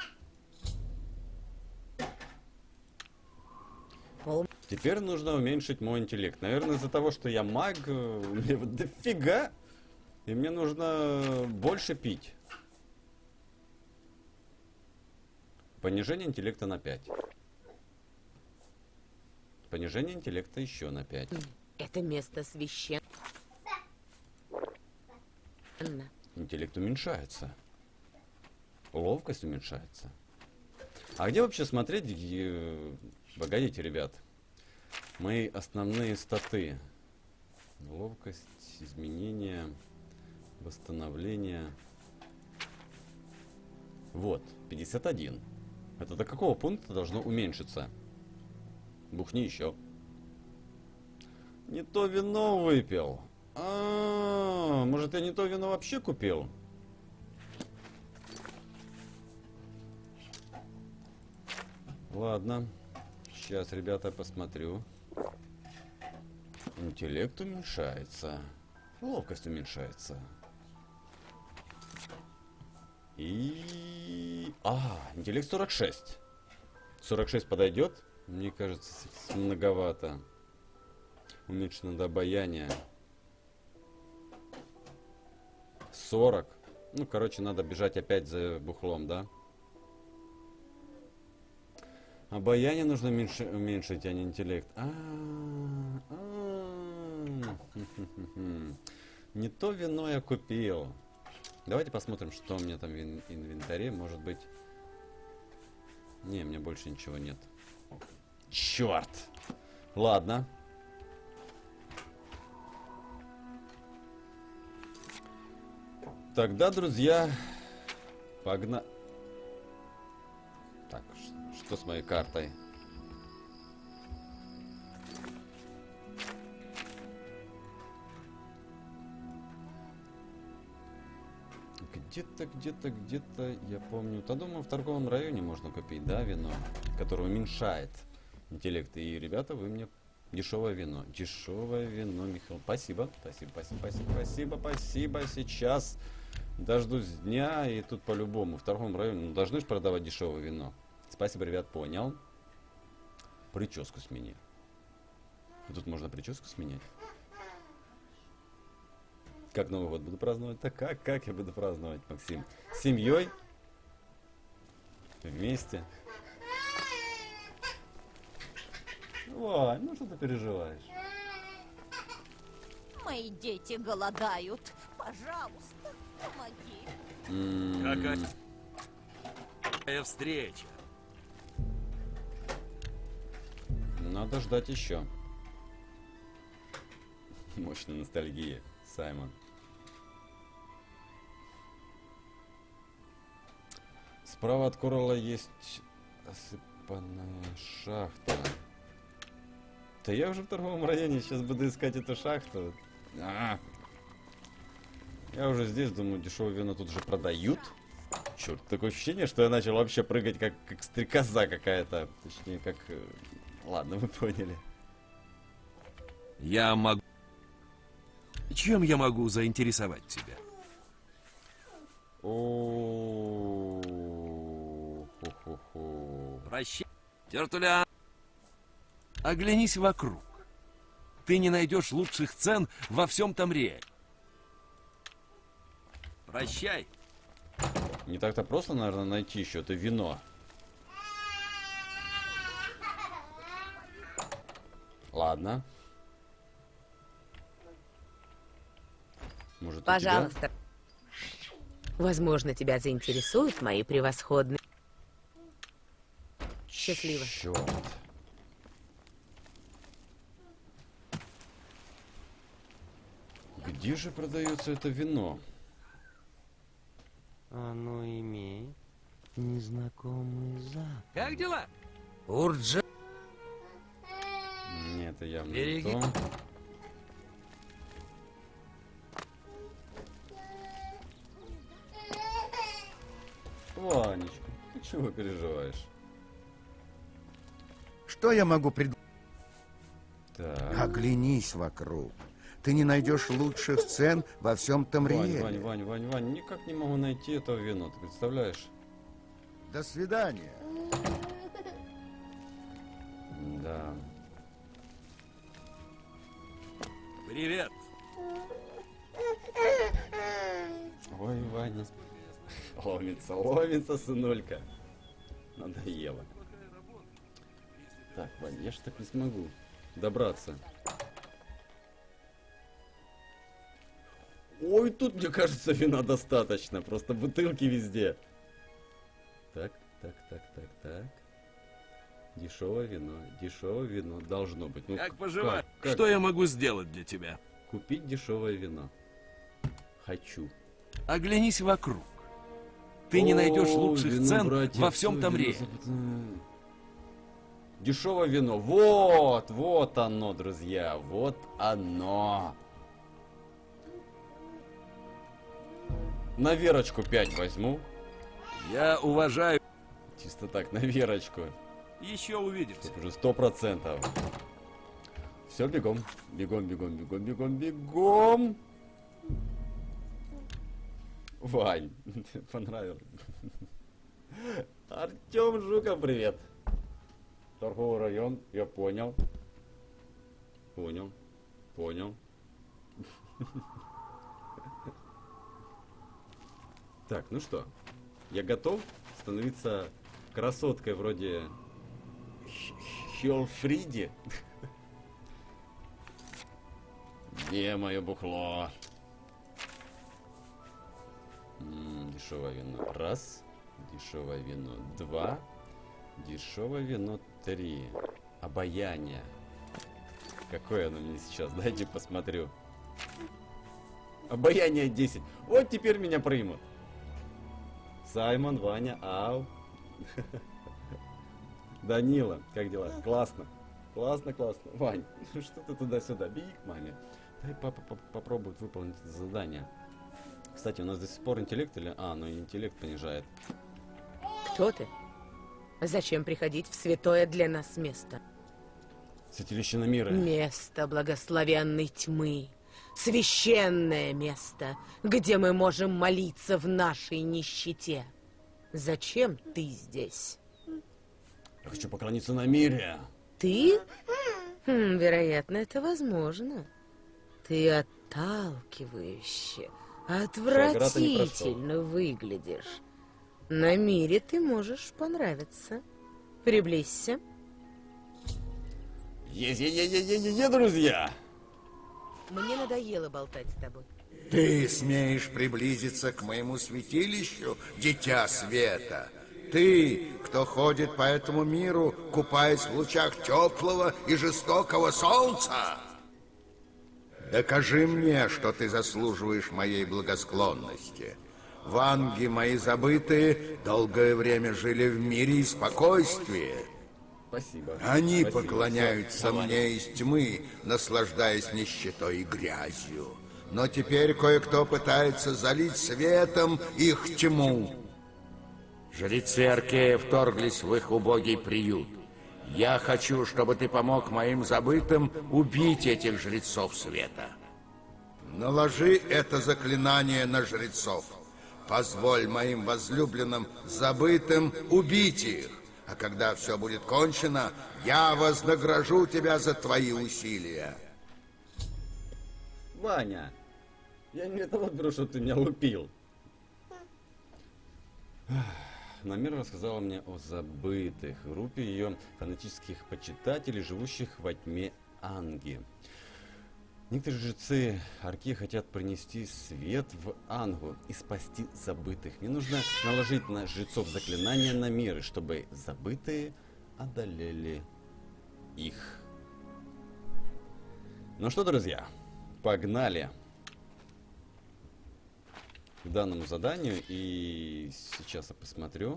H: Пол-
A: Теперь нужно уменьшить мой интеллект. Наверное, из-за того, что я маг, мне вот дофига. И мне нужно больше пить. Понижение интеллекта на 5. Понижение интеллекта еще на 5.
H: Это место священно.
A: Интеллект уменьшается. Ловкость уменьшается. А где вообще смотреть? Погодите, ребят. Мои основные статы. Ловкость, изменения, восстановление. Вот, 51. Это до какого пункта должно уменьшиться? Бухни еще. Не то вино выпил. Может, я не то вино вообще купил? Ладно. Сейчас, ребята, посмотрю. Интеллект уменьшается. Ловкость уменьшается. И... интеллект 46. 46 подойдет? Мне кажется, многовато. Уменьшено до обаяния. 40. Ну, короче, надо бежать опять за бухлом, да? Обаяние нужно уменьшить, а не интеллект. Не то вино я купил. Давайте посмотрим, что у меня там в инвентаре. Может быть... Не, у меня больше ничего нет. Черт! Ладно. Тогда, друзья, погнали. Так, что с моей картой? Где-то, я помню. Да, думаю, в торговом районе можно купить, да, вино, которое уменьшает интеллект. И, ребята, вы мне дешевое вино. Дешевое вино, Михаил. Спасибо. Сейчас дождусь дня, и тут по-любому в торговом районе должны же продавать дешевое вино. Спасибо, ребят, понял. Прическу смени. Тут можно прическу сменять. Как Новый год буду праздновать? Так как я буду праздновать, Максим? С семьей? Вместе? Вань, ну что ты переживаешь?
I: Мои дети голодают. Пожалуйста, помоги.
D: Какая встреча?
A: Надо ждать еще. Мощная ностальгия, Саймон. Справа от Коралла есть осыпанная шахта. Да я уже в торговом районе, сейчас буду искать эту шахту. Я уже здесь, думаю, дешевое вино тут же продают. Черт, такое ощущение, что я начал вообще прыгать как стрекоза какая-то. Точнее, как... Ладно, вы поняли.
D: Я могу... Чем я могу заинтересовать тебя? Прощай, Тертулян. Оглянись вокруг. Ты не найдешь лучших цен во всем Тамриэль. Прощай.
A: Не так-то просто, наверное, найти еще это вино. Ладно. Может,
H: Пожалуйста. Возможно, тебя заинтересуют мои превосходные... Счастливо.
A: Черт. Где же продается это вино?
F: Оно имеет незнакомый запах.
D: Как дела?
F: Урджа.
A: Нет, это явно
F: Береги.
A: не то. Ванечка, ты чего переживаешь?
F: Что я могу пред...
A: Так.
F: Оглянись вокруг. Ты не найдешь лучших цен во всем Тамриэле.
A: Вань, никак не могу найти этого вина, ты представляешь?
F: До свидания.
A: Да.
D: Привет.
A: Ой, Ваня. Ломится, сынулька. Надоело. Так, Ваня, я ж так не смогу добраться. Ой, тут, мне кажется, вина достаточно. Просто бутылки везде. Так. Дешевое вино должно быть. Ну,
D: Как поживаешь?
A: как?
D: Что я могу сделать для тебя?
A: Купить дешевое вино. Хочу.
D: Оглянись вокруг. Ты не найдешь лучших
A: вино,
D: цен
A: братья,
D: во всем
A: всё,
D: Тамриэле.
A: вино запятнае. Дешевое вино. Вот оно, друзья. Вот оно. На Верочку 5 возьму.
D: Я уважаю.
A: Чисто так, на Верочку.
D: Еще увидимся.
A: Уже 100%. Все, бегом. Бегом. Вань, понравилось. Артем Жуков, привет. Торговый район, я понял. Понял. Так, ну что, я готов становиться красоткой вроде Хёлфриди. Где мое бухло? Дешевое вино. Раз. Дешевое вино. Два. Дешевое вино. Три. Обаяние. Какое оно мне сейчас? Дайте посмотрю. Обаяние 10. Вот теперь меня примут. Саймон, Ваня, ау. Данила, как дела? Классно. Классно. Вань, что ты туда-сюда? Беги к маме. Дай папа попробует выполнить это задание. Кстати, у нас до сих пор интеллект или... ну интеллект понижает.
H: Кто ты? Зачем приходить в святое для нас место?
A: Святилище Намиры.
H: Место благословенной тьмы. Священное место, где мы можем молиться в нашей нищете. Зачем ты здесь?
A: Я хочу поклониться Намире.
H: Ты? Вероятно, это возможно. Ты отталкивающе, отвратительно выглядишь. Намире ты можешь понравиться. Приблизься.
A: Е-е-е-е-е-е, друзья!
H: Мне надоело болтать с тобой.
C: Ты смеешь приблизиться к моему святилищу, дитя света? Ты, кто ходит по этому миру, купаясь в лучах теплого и жестокого солнца? Докажи мне, что ты заслуживаешь моей благосклонности. Ванги мои забытые долгое время жили в мире и спокойствии.
A: Спасибо.
C: Они поклоняются мне из тьмы, наслаждаясь нищетой и грязью. Но теперь кое-кто пытается залить светом их тьму.
F: Жрецы Аркея вторглись в их убогий приют.
C: Я хочу, чтобы ты помог моим забытым убить этих жрецов света. Наложи это заклинание на жрецов. Позволь моим возлюбленным забытым убить их. А когда все будет кончено, я вознагражу тебя за твои усилия.
A: Ваня, я не для того беру, что ты меня лупил. Намир рассказала мне о забытых, группе ее фанатических почитателей, живущих во тьме Анги. Некоторые жрецы Арки хотят принести свет в Ангу и спасти забытых. Мне нужно наложить на жрецов заклинания на мир, чтобы забытые одолели их. Ну что, друзья, погнали к данному заданию, и сейчас я посмотрю.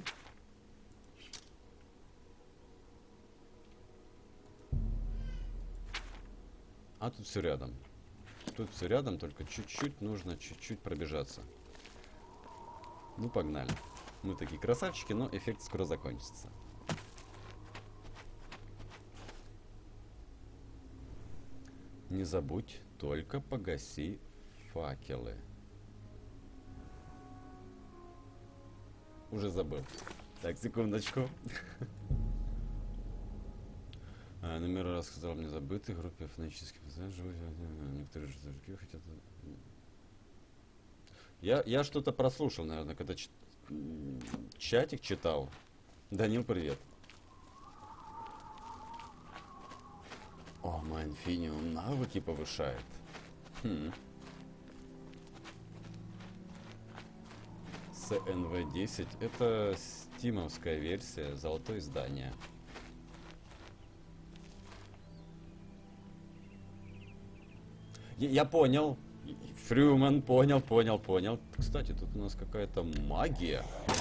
A: А тут все рядом. Тут все рядом, только чуть-чуть нужно чуть-чуть пробежаться. Ну, погнали. Мы такие красавчики, но эффект скоро закончится. Не забудь, только погаси факелы. Уже забыл. Так, секундочку. Номер рассказал мне забытый группе фанатических живут. Некоторые жители хотят. Я что-то прослушал, наверное, когда чатик читал. Данил, привет. О, Майнфиниум навыки повышает. СНВ-10 это стимовская версия, золотое издание. Я понял. Фрюман, понял. Кстати, тут у нас какая-то магия.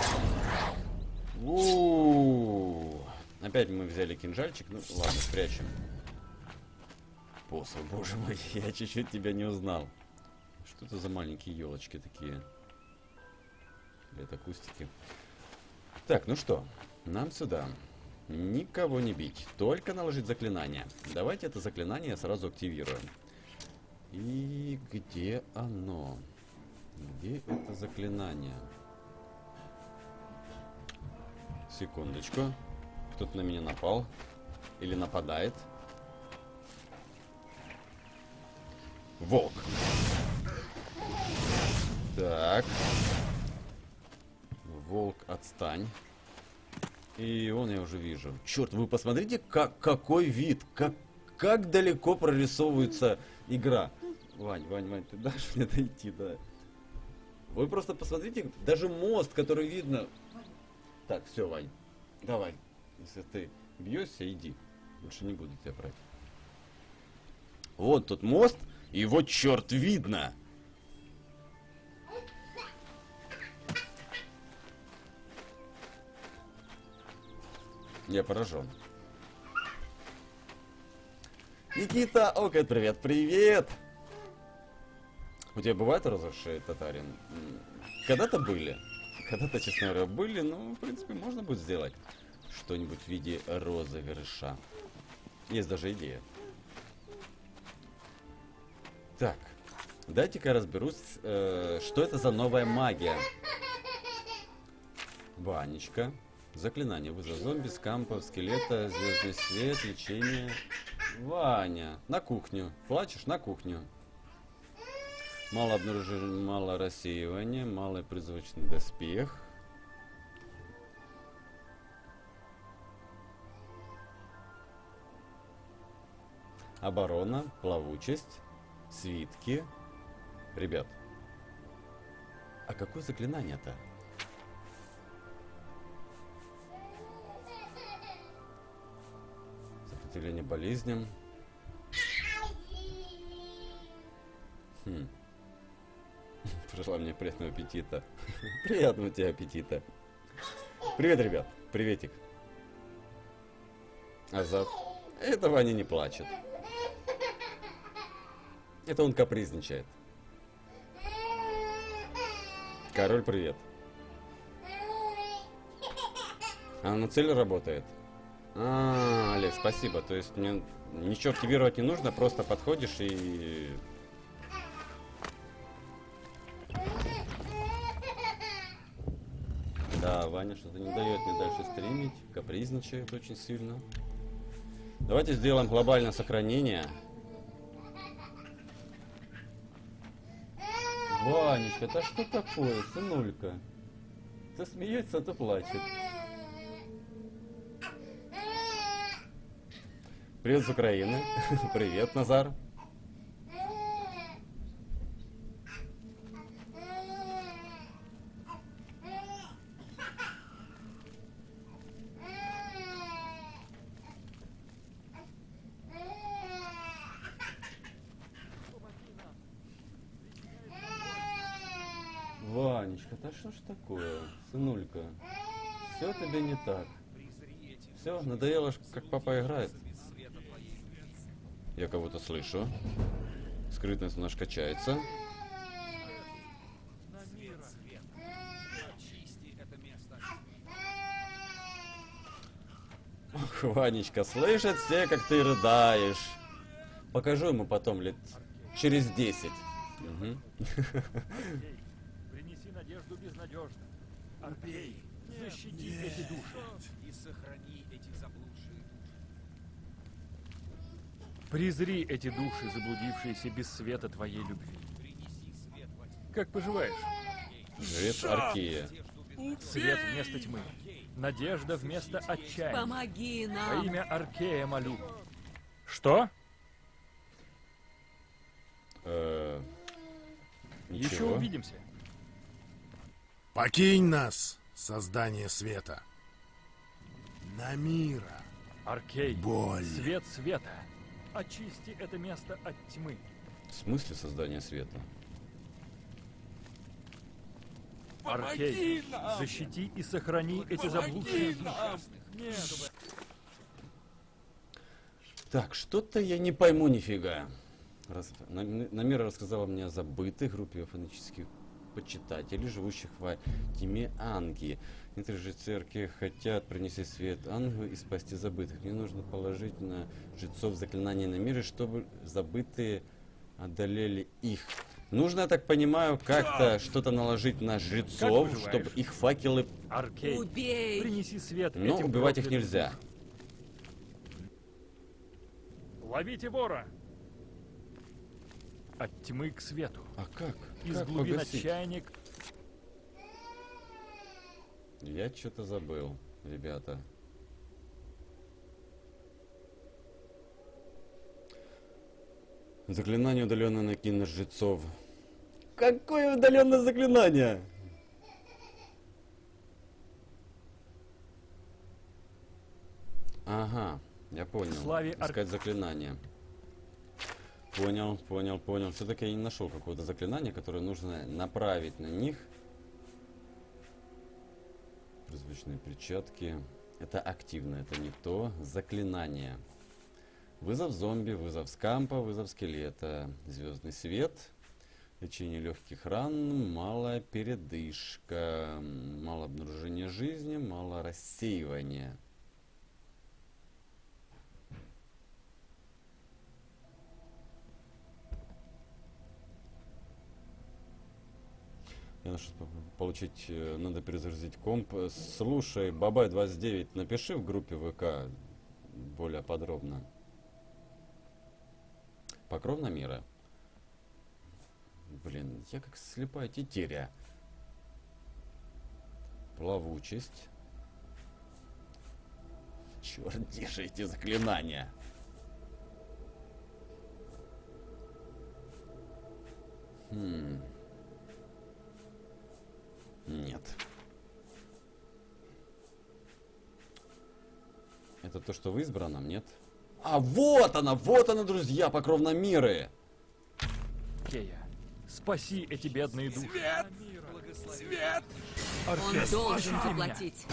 A: Опять мы взяли кинжальчик. Ну, ладно, спрячем. Посох, боже мой, я чуть-чуть тебя не узнал. Что это за маленькие елочки такие? Это кустики. Так, ну что, нам сюда. Никого не бить, только наложить заклинание. Давайте это заклинание сразу активируем. И где оно? Где это заклинание? Секундочку. Кто-то на меня напал. Или нападает. Волк. Так. Волк, отстань. И он я уже вижу. Черт, вы посмотрите, какой вид. Как далеко прорисовывается игра. Вань, ты дашь мне дойти, да? Вы просто посмотрите, даже мост, который видно. Так, все, Вань, давай. Если ты бьешься, иди. Лучше не буду тебя брать. Вот тут мост, и его, черт, видно. Я поражен. Никита, окей, привет, привет! У тебя бывает розыгрыши, Татарин? Когда-то были. Когда-то, честно говоря, были, но, в принципе, можно будет сделать что-нибудь в виде розыгрыша. Есть даже идея. Так, дайте-ка разберусь, что это за новая магия. Ванечка. Заклинание. Вызов зомби, скампов, скелета, звездный свет, лечение. Ваня, на кухню. Плачешь? На кухню. Мало обнаружения, мало рассеивания, малый призрачный доспех. Оборона, плавучесть, свитки. Ребят, а какое заклинание-то? Сопротивление болезням. Пожелай мне приятного аппетита. Приятного тебе аппетита. Привет, ребят. Приветик. Азат. Это Ваня не плачет. Это он капризничает. Король, привет. А на цель работает. Олег, спасибо. То есть мне ничего активировать не нужно, просто подходишь и... Да, Ваня что-то не дает мне дальше стримить, капризничает очень сильно. Давайте сделаем глобальное сохранение. Ванечка, это что такое, сынулька? То смеется, то плачет. Привет с Украины. Привет, Назар. Ванечка, да что ж такое, сынулька? Все тебе не так. Все, надоело, как папа играет. Я кого-то слышу. Скрытность у нас качается. Ох, Ванечка, слышат все, как ты рыдаешь. Покажу ему потом лет через 10. Угу.
E: Принеси надежду безнадежно. Арпей, защити эти души. И сохрани эти заблудшие души. Презри эти души, заблудившиеся без света твоей любви. Как поживаешь?
A: Говорит Аркея.
E: Свет вместо тьмы. Надежда вместо отчаяния.
G: Помоги нам.
E: Во имя Аркея молю. Что? Еще увидимся.
J: Покинь нас, создание света. Намира.
E: Аркей,
J: боль.
E: Свет света. Очисти это место от тьмы.
A: В смысле создания света?
E: Аркей, защити и сохрани эти заблудшие души.
A: Так, что-то я не пойму нифига. Намира рассказала мне о забытой группе фанатических почитателей, живущих в тьме Анги. Некоторые жрецы хотят принести свет Ангу и спасти забытых. Мне нужно положить на жрецов заклинания Намиры, чтобы забытые одолели их. Нужно, я так понимаю, как-то что-то наложить на жрецов, чтобы их факелы...
E: Аркей,
G: убей!
E: Принеси свет.
A: Но убивать их нельзя.
E: Ловите вора! От тьмы к свету.
A: А как?
E: Из
A: Как
E: глубин
A: погасить?
E: отчаяния.
A: Я что-то забыл, ребята. Заклинание удаленное накинь на жрецов. Какое удаленное заклинание? Ага, я понял. Искать заклинание. Понял. Все-таки я не нашел какого-то заклинания, которое нужно направить на них. Призвучные перчатки. Это активно, это не то. Заклинание. Вызов зомби, вызов скампа, вызов скелета. Звездный свет. Лечение легких ран. Малая передышка. Мало обнаружения жизни, мало рассеивания. Я что получить, надо перезагрузить комп. Слушай, Бабай29, напиши в группе ВК более подробно. Покров Намира. Блин, я как слепая тетеря. Плавучесть. Черт, где же эти заклинания? Нет. Это то, что в избранном, нет? А вот она, друзья, покров Намиры.
E: Кея, спаси эти бедные души.
J: Свет! Свет!
G: Он должен заплатить.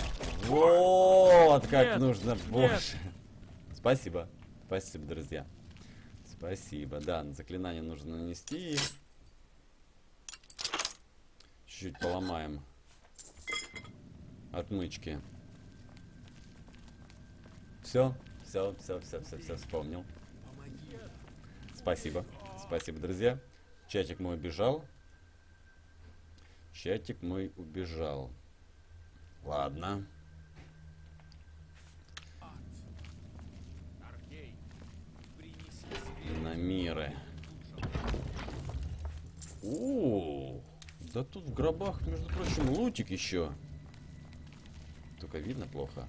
A: Вот как
E: Нет,
A: нужно больше. Спасибо. Спасибо, друзья. Спасибо. Да, заклинание нужно нанести. Чуть-чуть поломаем отмычки. Все вспомнил. Спасибо. Спасибо, друзья. Чатик мой убежал. Чатик мой убежал. Ладно. На миры. О, да тут в гробах, между прочим, лутик еще. Только видно плохо.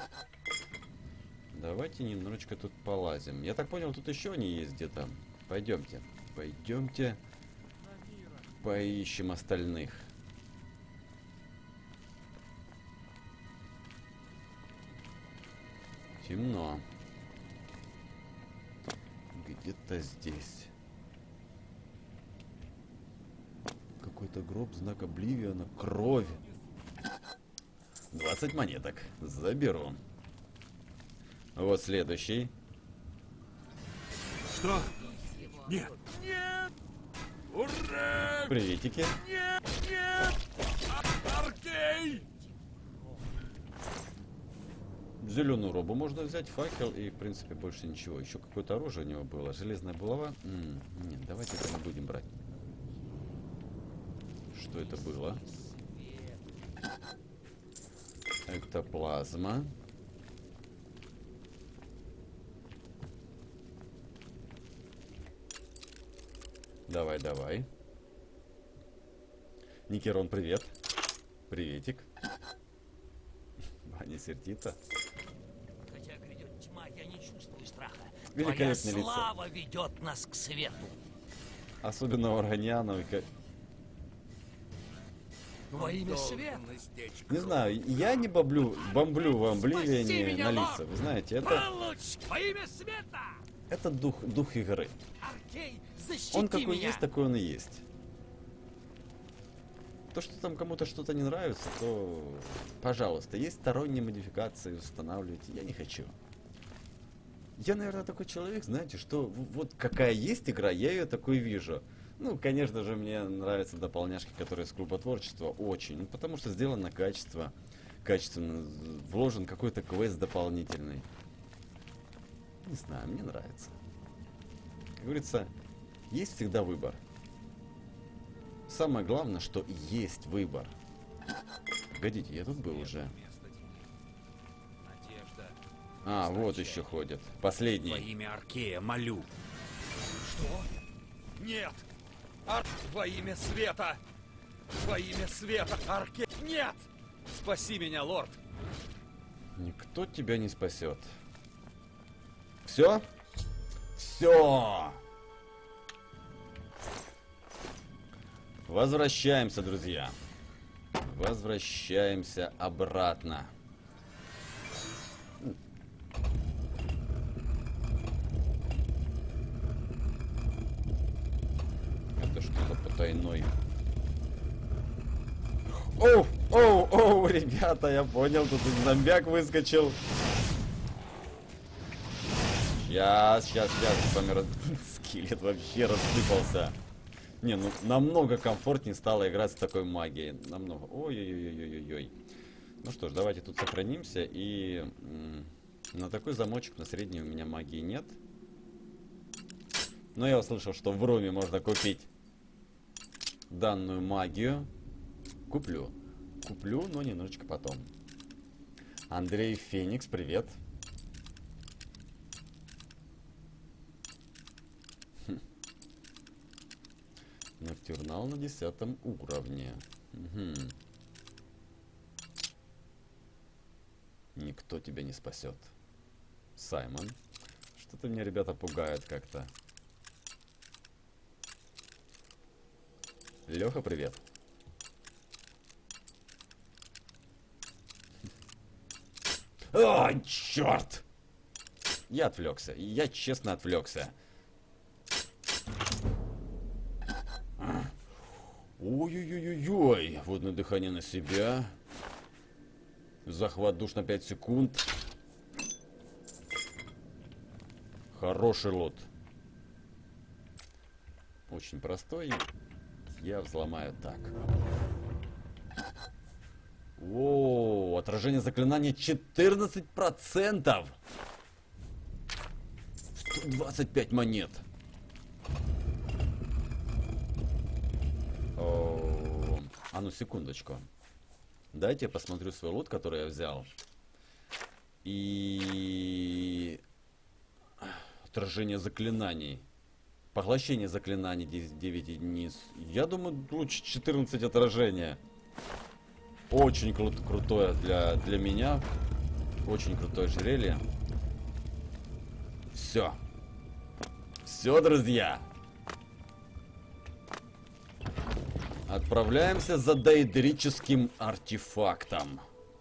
A: Давайте немножечко тут полазим. Я так понял, тут еще они есть где-то. Пойдемте. Пойдемте. Поищем остальных. Темно. Где-то здесь. Какой-то гроб, знак Обливиона, кровь. 20 монеток. Заберу. Вот следующий.
J: Что? Нет! Нет! Ура!
A: Приветики.
J: Нет! Нет! Аркей!
A: Зеленую робу можно взять, факел и, в принципе, больше ничего. Еще какое-то оружие у него было. Железная булава. Нет, давайте это не будем брать. Что это было? Эктоплазма. Давай, давай. Никерон, привет. Приветик. Ваня сердито.
K: Хотя грядет тьма, я не чувствую страха.
A: Великолепное
K: Твоя
A: лицо.
K: слава ведет нас к свету.
A: Особенно у Органианова.
K: Во имя света.
A: Не знаю, я не бомблю в Обливионе на лица. Вы знаете, это...
K: Получ! Во имя света!
A: Это дух игры.
K: Аркей, защити
A: Он какой
K: меня!
A: есть, такой он и есть. То, что там кому-то что-то не нравится, то, пожалуйста, есть сторонние модификации, устанавливайте. Я не хочу. Я, наверное, такой человек, знаете, что вот какая есть игра, я ее такой вижу. Ну, конечно же, мне нравятся дополняшки, которые из клуба творчества, очень. Ну, потому что сделано качественно, вложен какой-то квест дополнительный. Не знаю, мне нравится. Как говорится, есть всегда выбор. Самое главное, что есть выбор. Погодите, я тут был уже. А, вот еще ходят. Последний.
K: Во имя Аркея молю.
J: Что? Нет! Во имя света! Во имя света, Аркей! Нет! Спаси меня, лорд!
A: Никто тебя не спасет. Все? Все! Возвращаемся, друзья. Возвращаемся обратно. Это что-то потайной. Оу, ребята, я понял, тут зомбяк выскочил. Сейчас, помер. Скелет вообще рассыпался. Не, ну намного комфортнее стало играть с такой магией. Намного. Ой-ой-ой-ой-ой. Ну что ж, давайте тут сохранимся. И на такой замочек на средней у меня магии нет. Но я услышал, что в Руме можно купить данную магию. Куплю, но немножечко потом. Андрей Феникс, привет. Ноктюрнал на 10 уровне. Угу. Никто тебя не спасет. Саймон. Что-то меня ребята пугают как-то. Леха, привет. О, черт! Я отвлекся. Я честно отвлекся. Ой-ой-ой-ой. Водное дыхание на себя. Захват душ на 5 секунд. Хороший лот. Очень простой. Я взломаю так. О, отражение заклинания 14%. 25 монет. О, а ну секундочку. Дайте я посмотрю свой лут, который я взял. И... Отражение заклинаний. Поглощение заклинаний 9 единиц. Я думаю, лучше 14 отражения. Очень крутое для меня. Очень крутое ожерелье. Все. Все, друзья. Отправляемся за дейдрическим артефактом.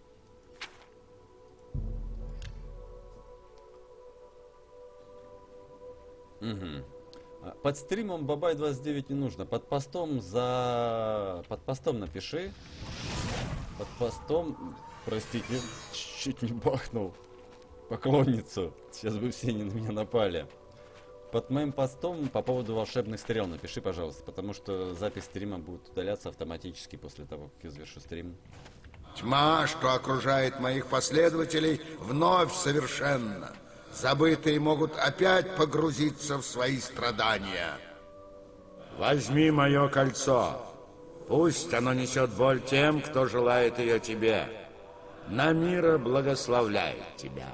A: Угу. Под стримом Бабай 29 не нужно. Под постом напиши. Под постом, простите, чуть не бахнул поклонницу. Сейчас бы все не на меня напали. Под моим постом по поводу волшебных стрел напиши, пожалуйста, потому что запись стрима будет удаляться автоматически после того, как я завершу стрим.
C: Тьма, что окружает моих последователей, вновь совершенна. Забытые могут опять погрузиться в свои страдания.
L: Возьми мое кольцо. Пусть оно несет боль тем, кто желает ее тебе. Намира благословляет тебя.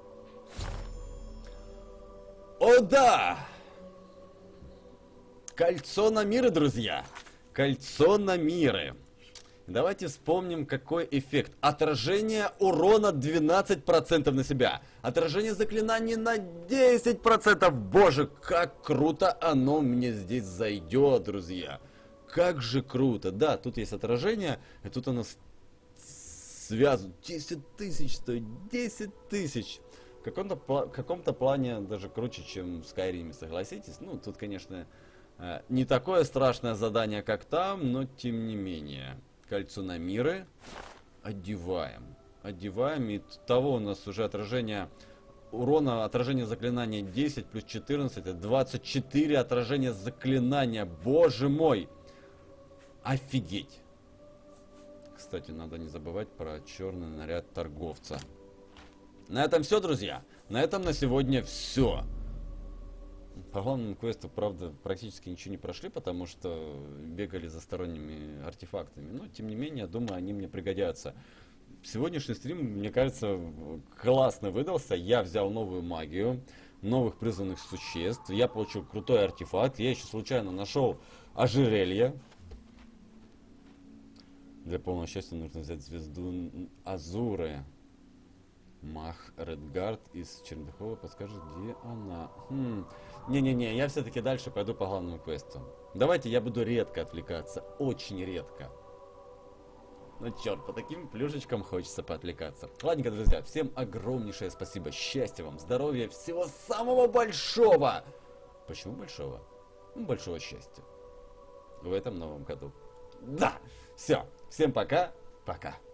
A: О да! Кольцо Намиры, друзья! Кольцо Намиры. Давайте вспомним, какой эффект. Отражение урона 12% на себя. Отражение заклинаний на 10%. Боже, как круто оно мне здесь зайдет, друзья. Как же круто. Да, тут есть отражение, и тут оно связано. 10 тысяч стоит. 10 тысяч. В каком-то плане даже круче, чем в Скайриме, согласитесь. Ну, тут, конечно, не такое страшное задание, как там, но тем не менее. Кольцо Намиры одеваем. Одеваем, и того у нас уже отражение урона, отражение заклинания 10 плюс 14, это 24 отражения заклинания. Боже мой! Офигеть! Кстати, надо не забывать про черный наряд торговца. На этом все, друзья. На этом на сегодня все. По главному квесту, правда, практически ничего не прошли, потому что бегали за сторонними артефактами. Но, тем не менее, думаю, они мне пригодятся. Сегодняшний стрим, мне кажется, классно выдался. Я взял новую магию, новых призванных существ. Я получил крутой артефакт. Я еще случайно нашел ожерелье. Для полного счастья нужно взять звезду Азуры. Мах Редгард из Черндыхова подскажет, где она. Не-не-не, я все-таки дальше пойду по главному квесту. Давайте я буду редко отвлекаться, очень редко. Ну черт, по таким плюшечкам хочется поотвлекаться. Ладненько, друзья, всем огромнейшее спасибо, счастья вам, здоровья, всего самого большого. Почему большого? Ну, большого счастья в этом новом году. Да, все, всем пока, пока.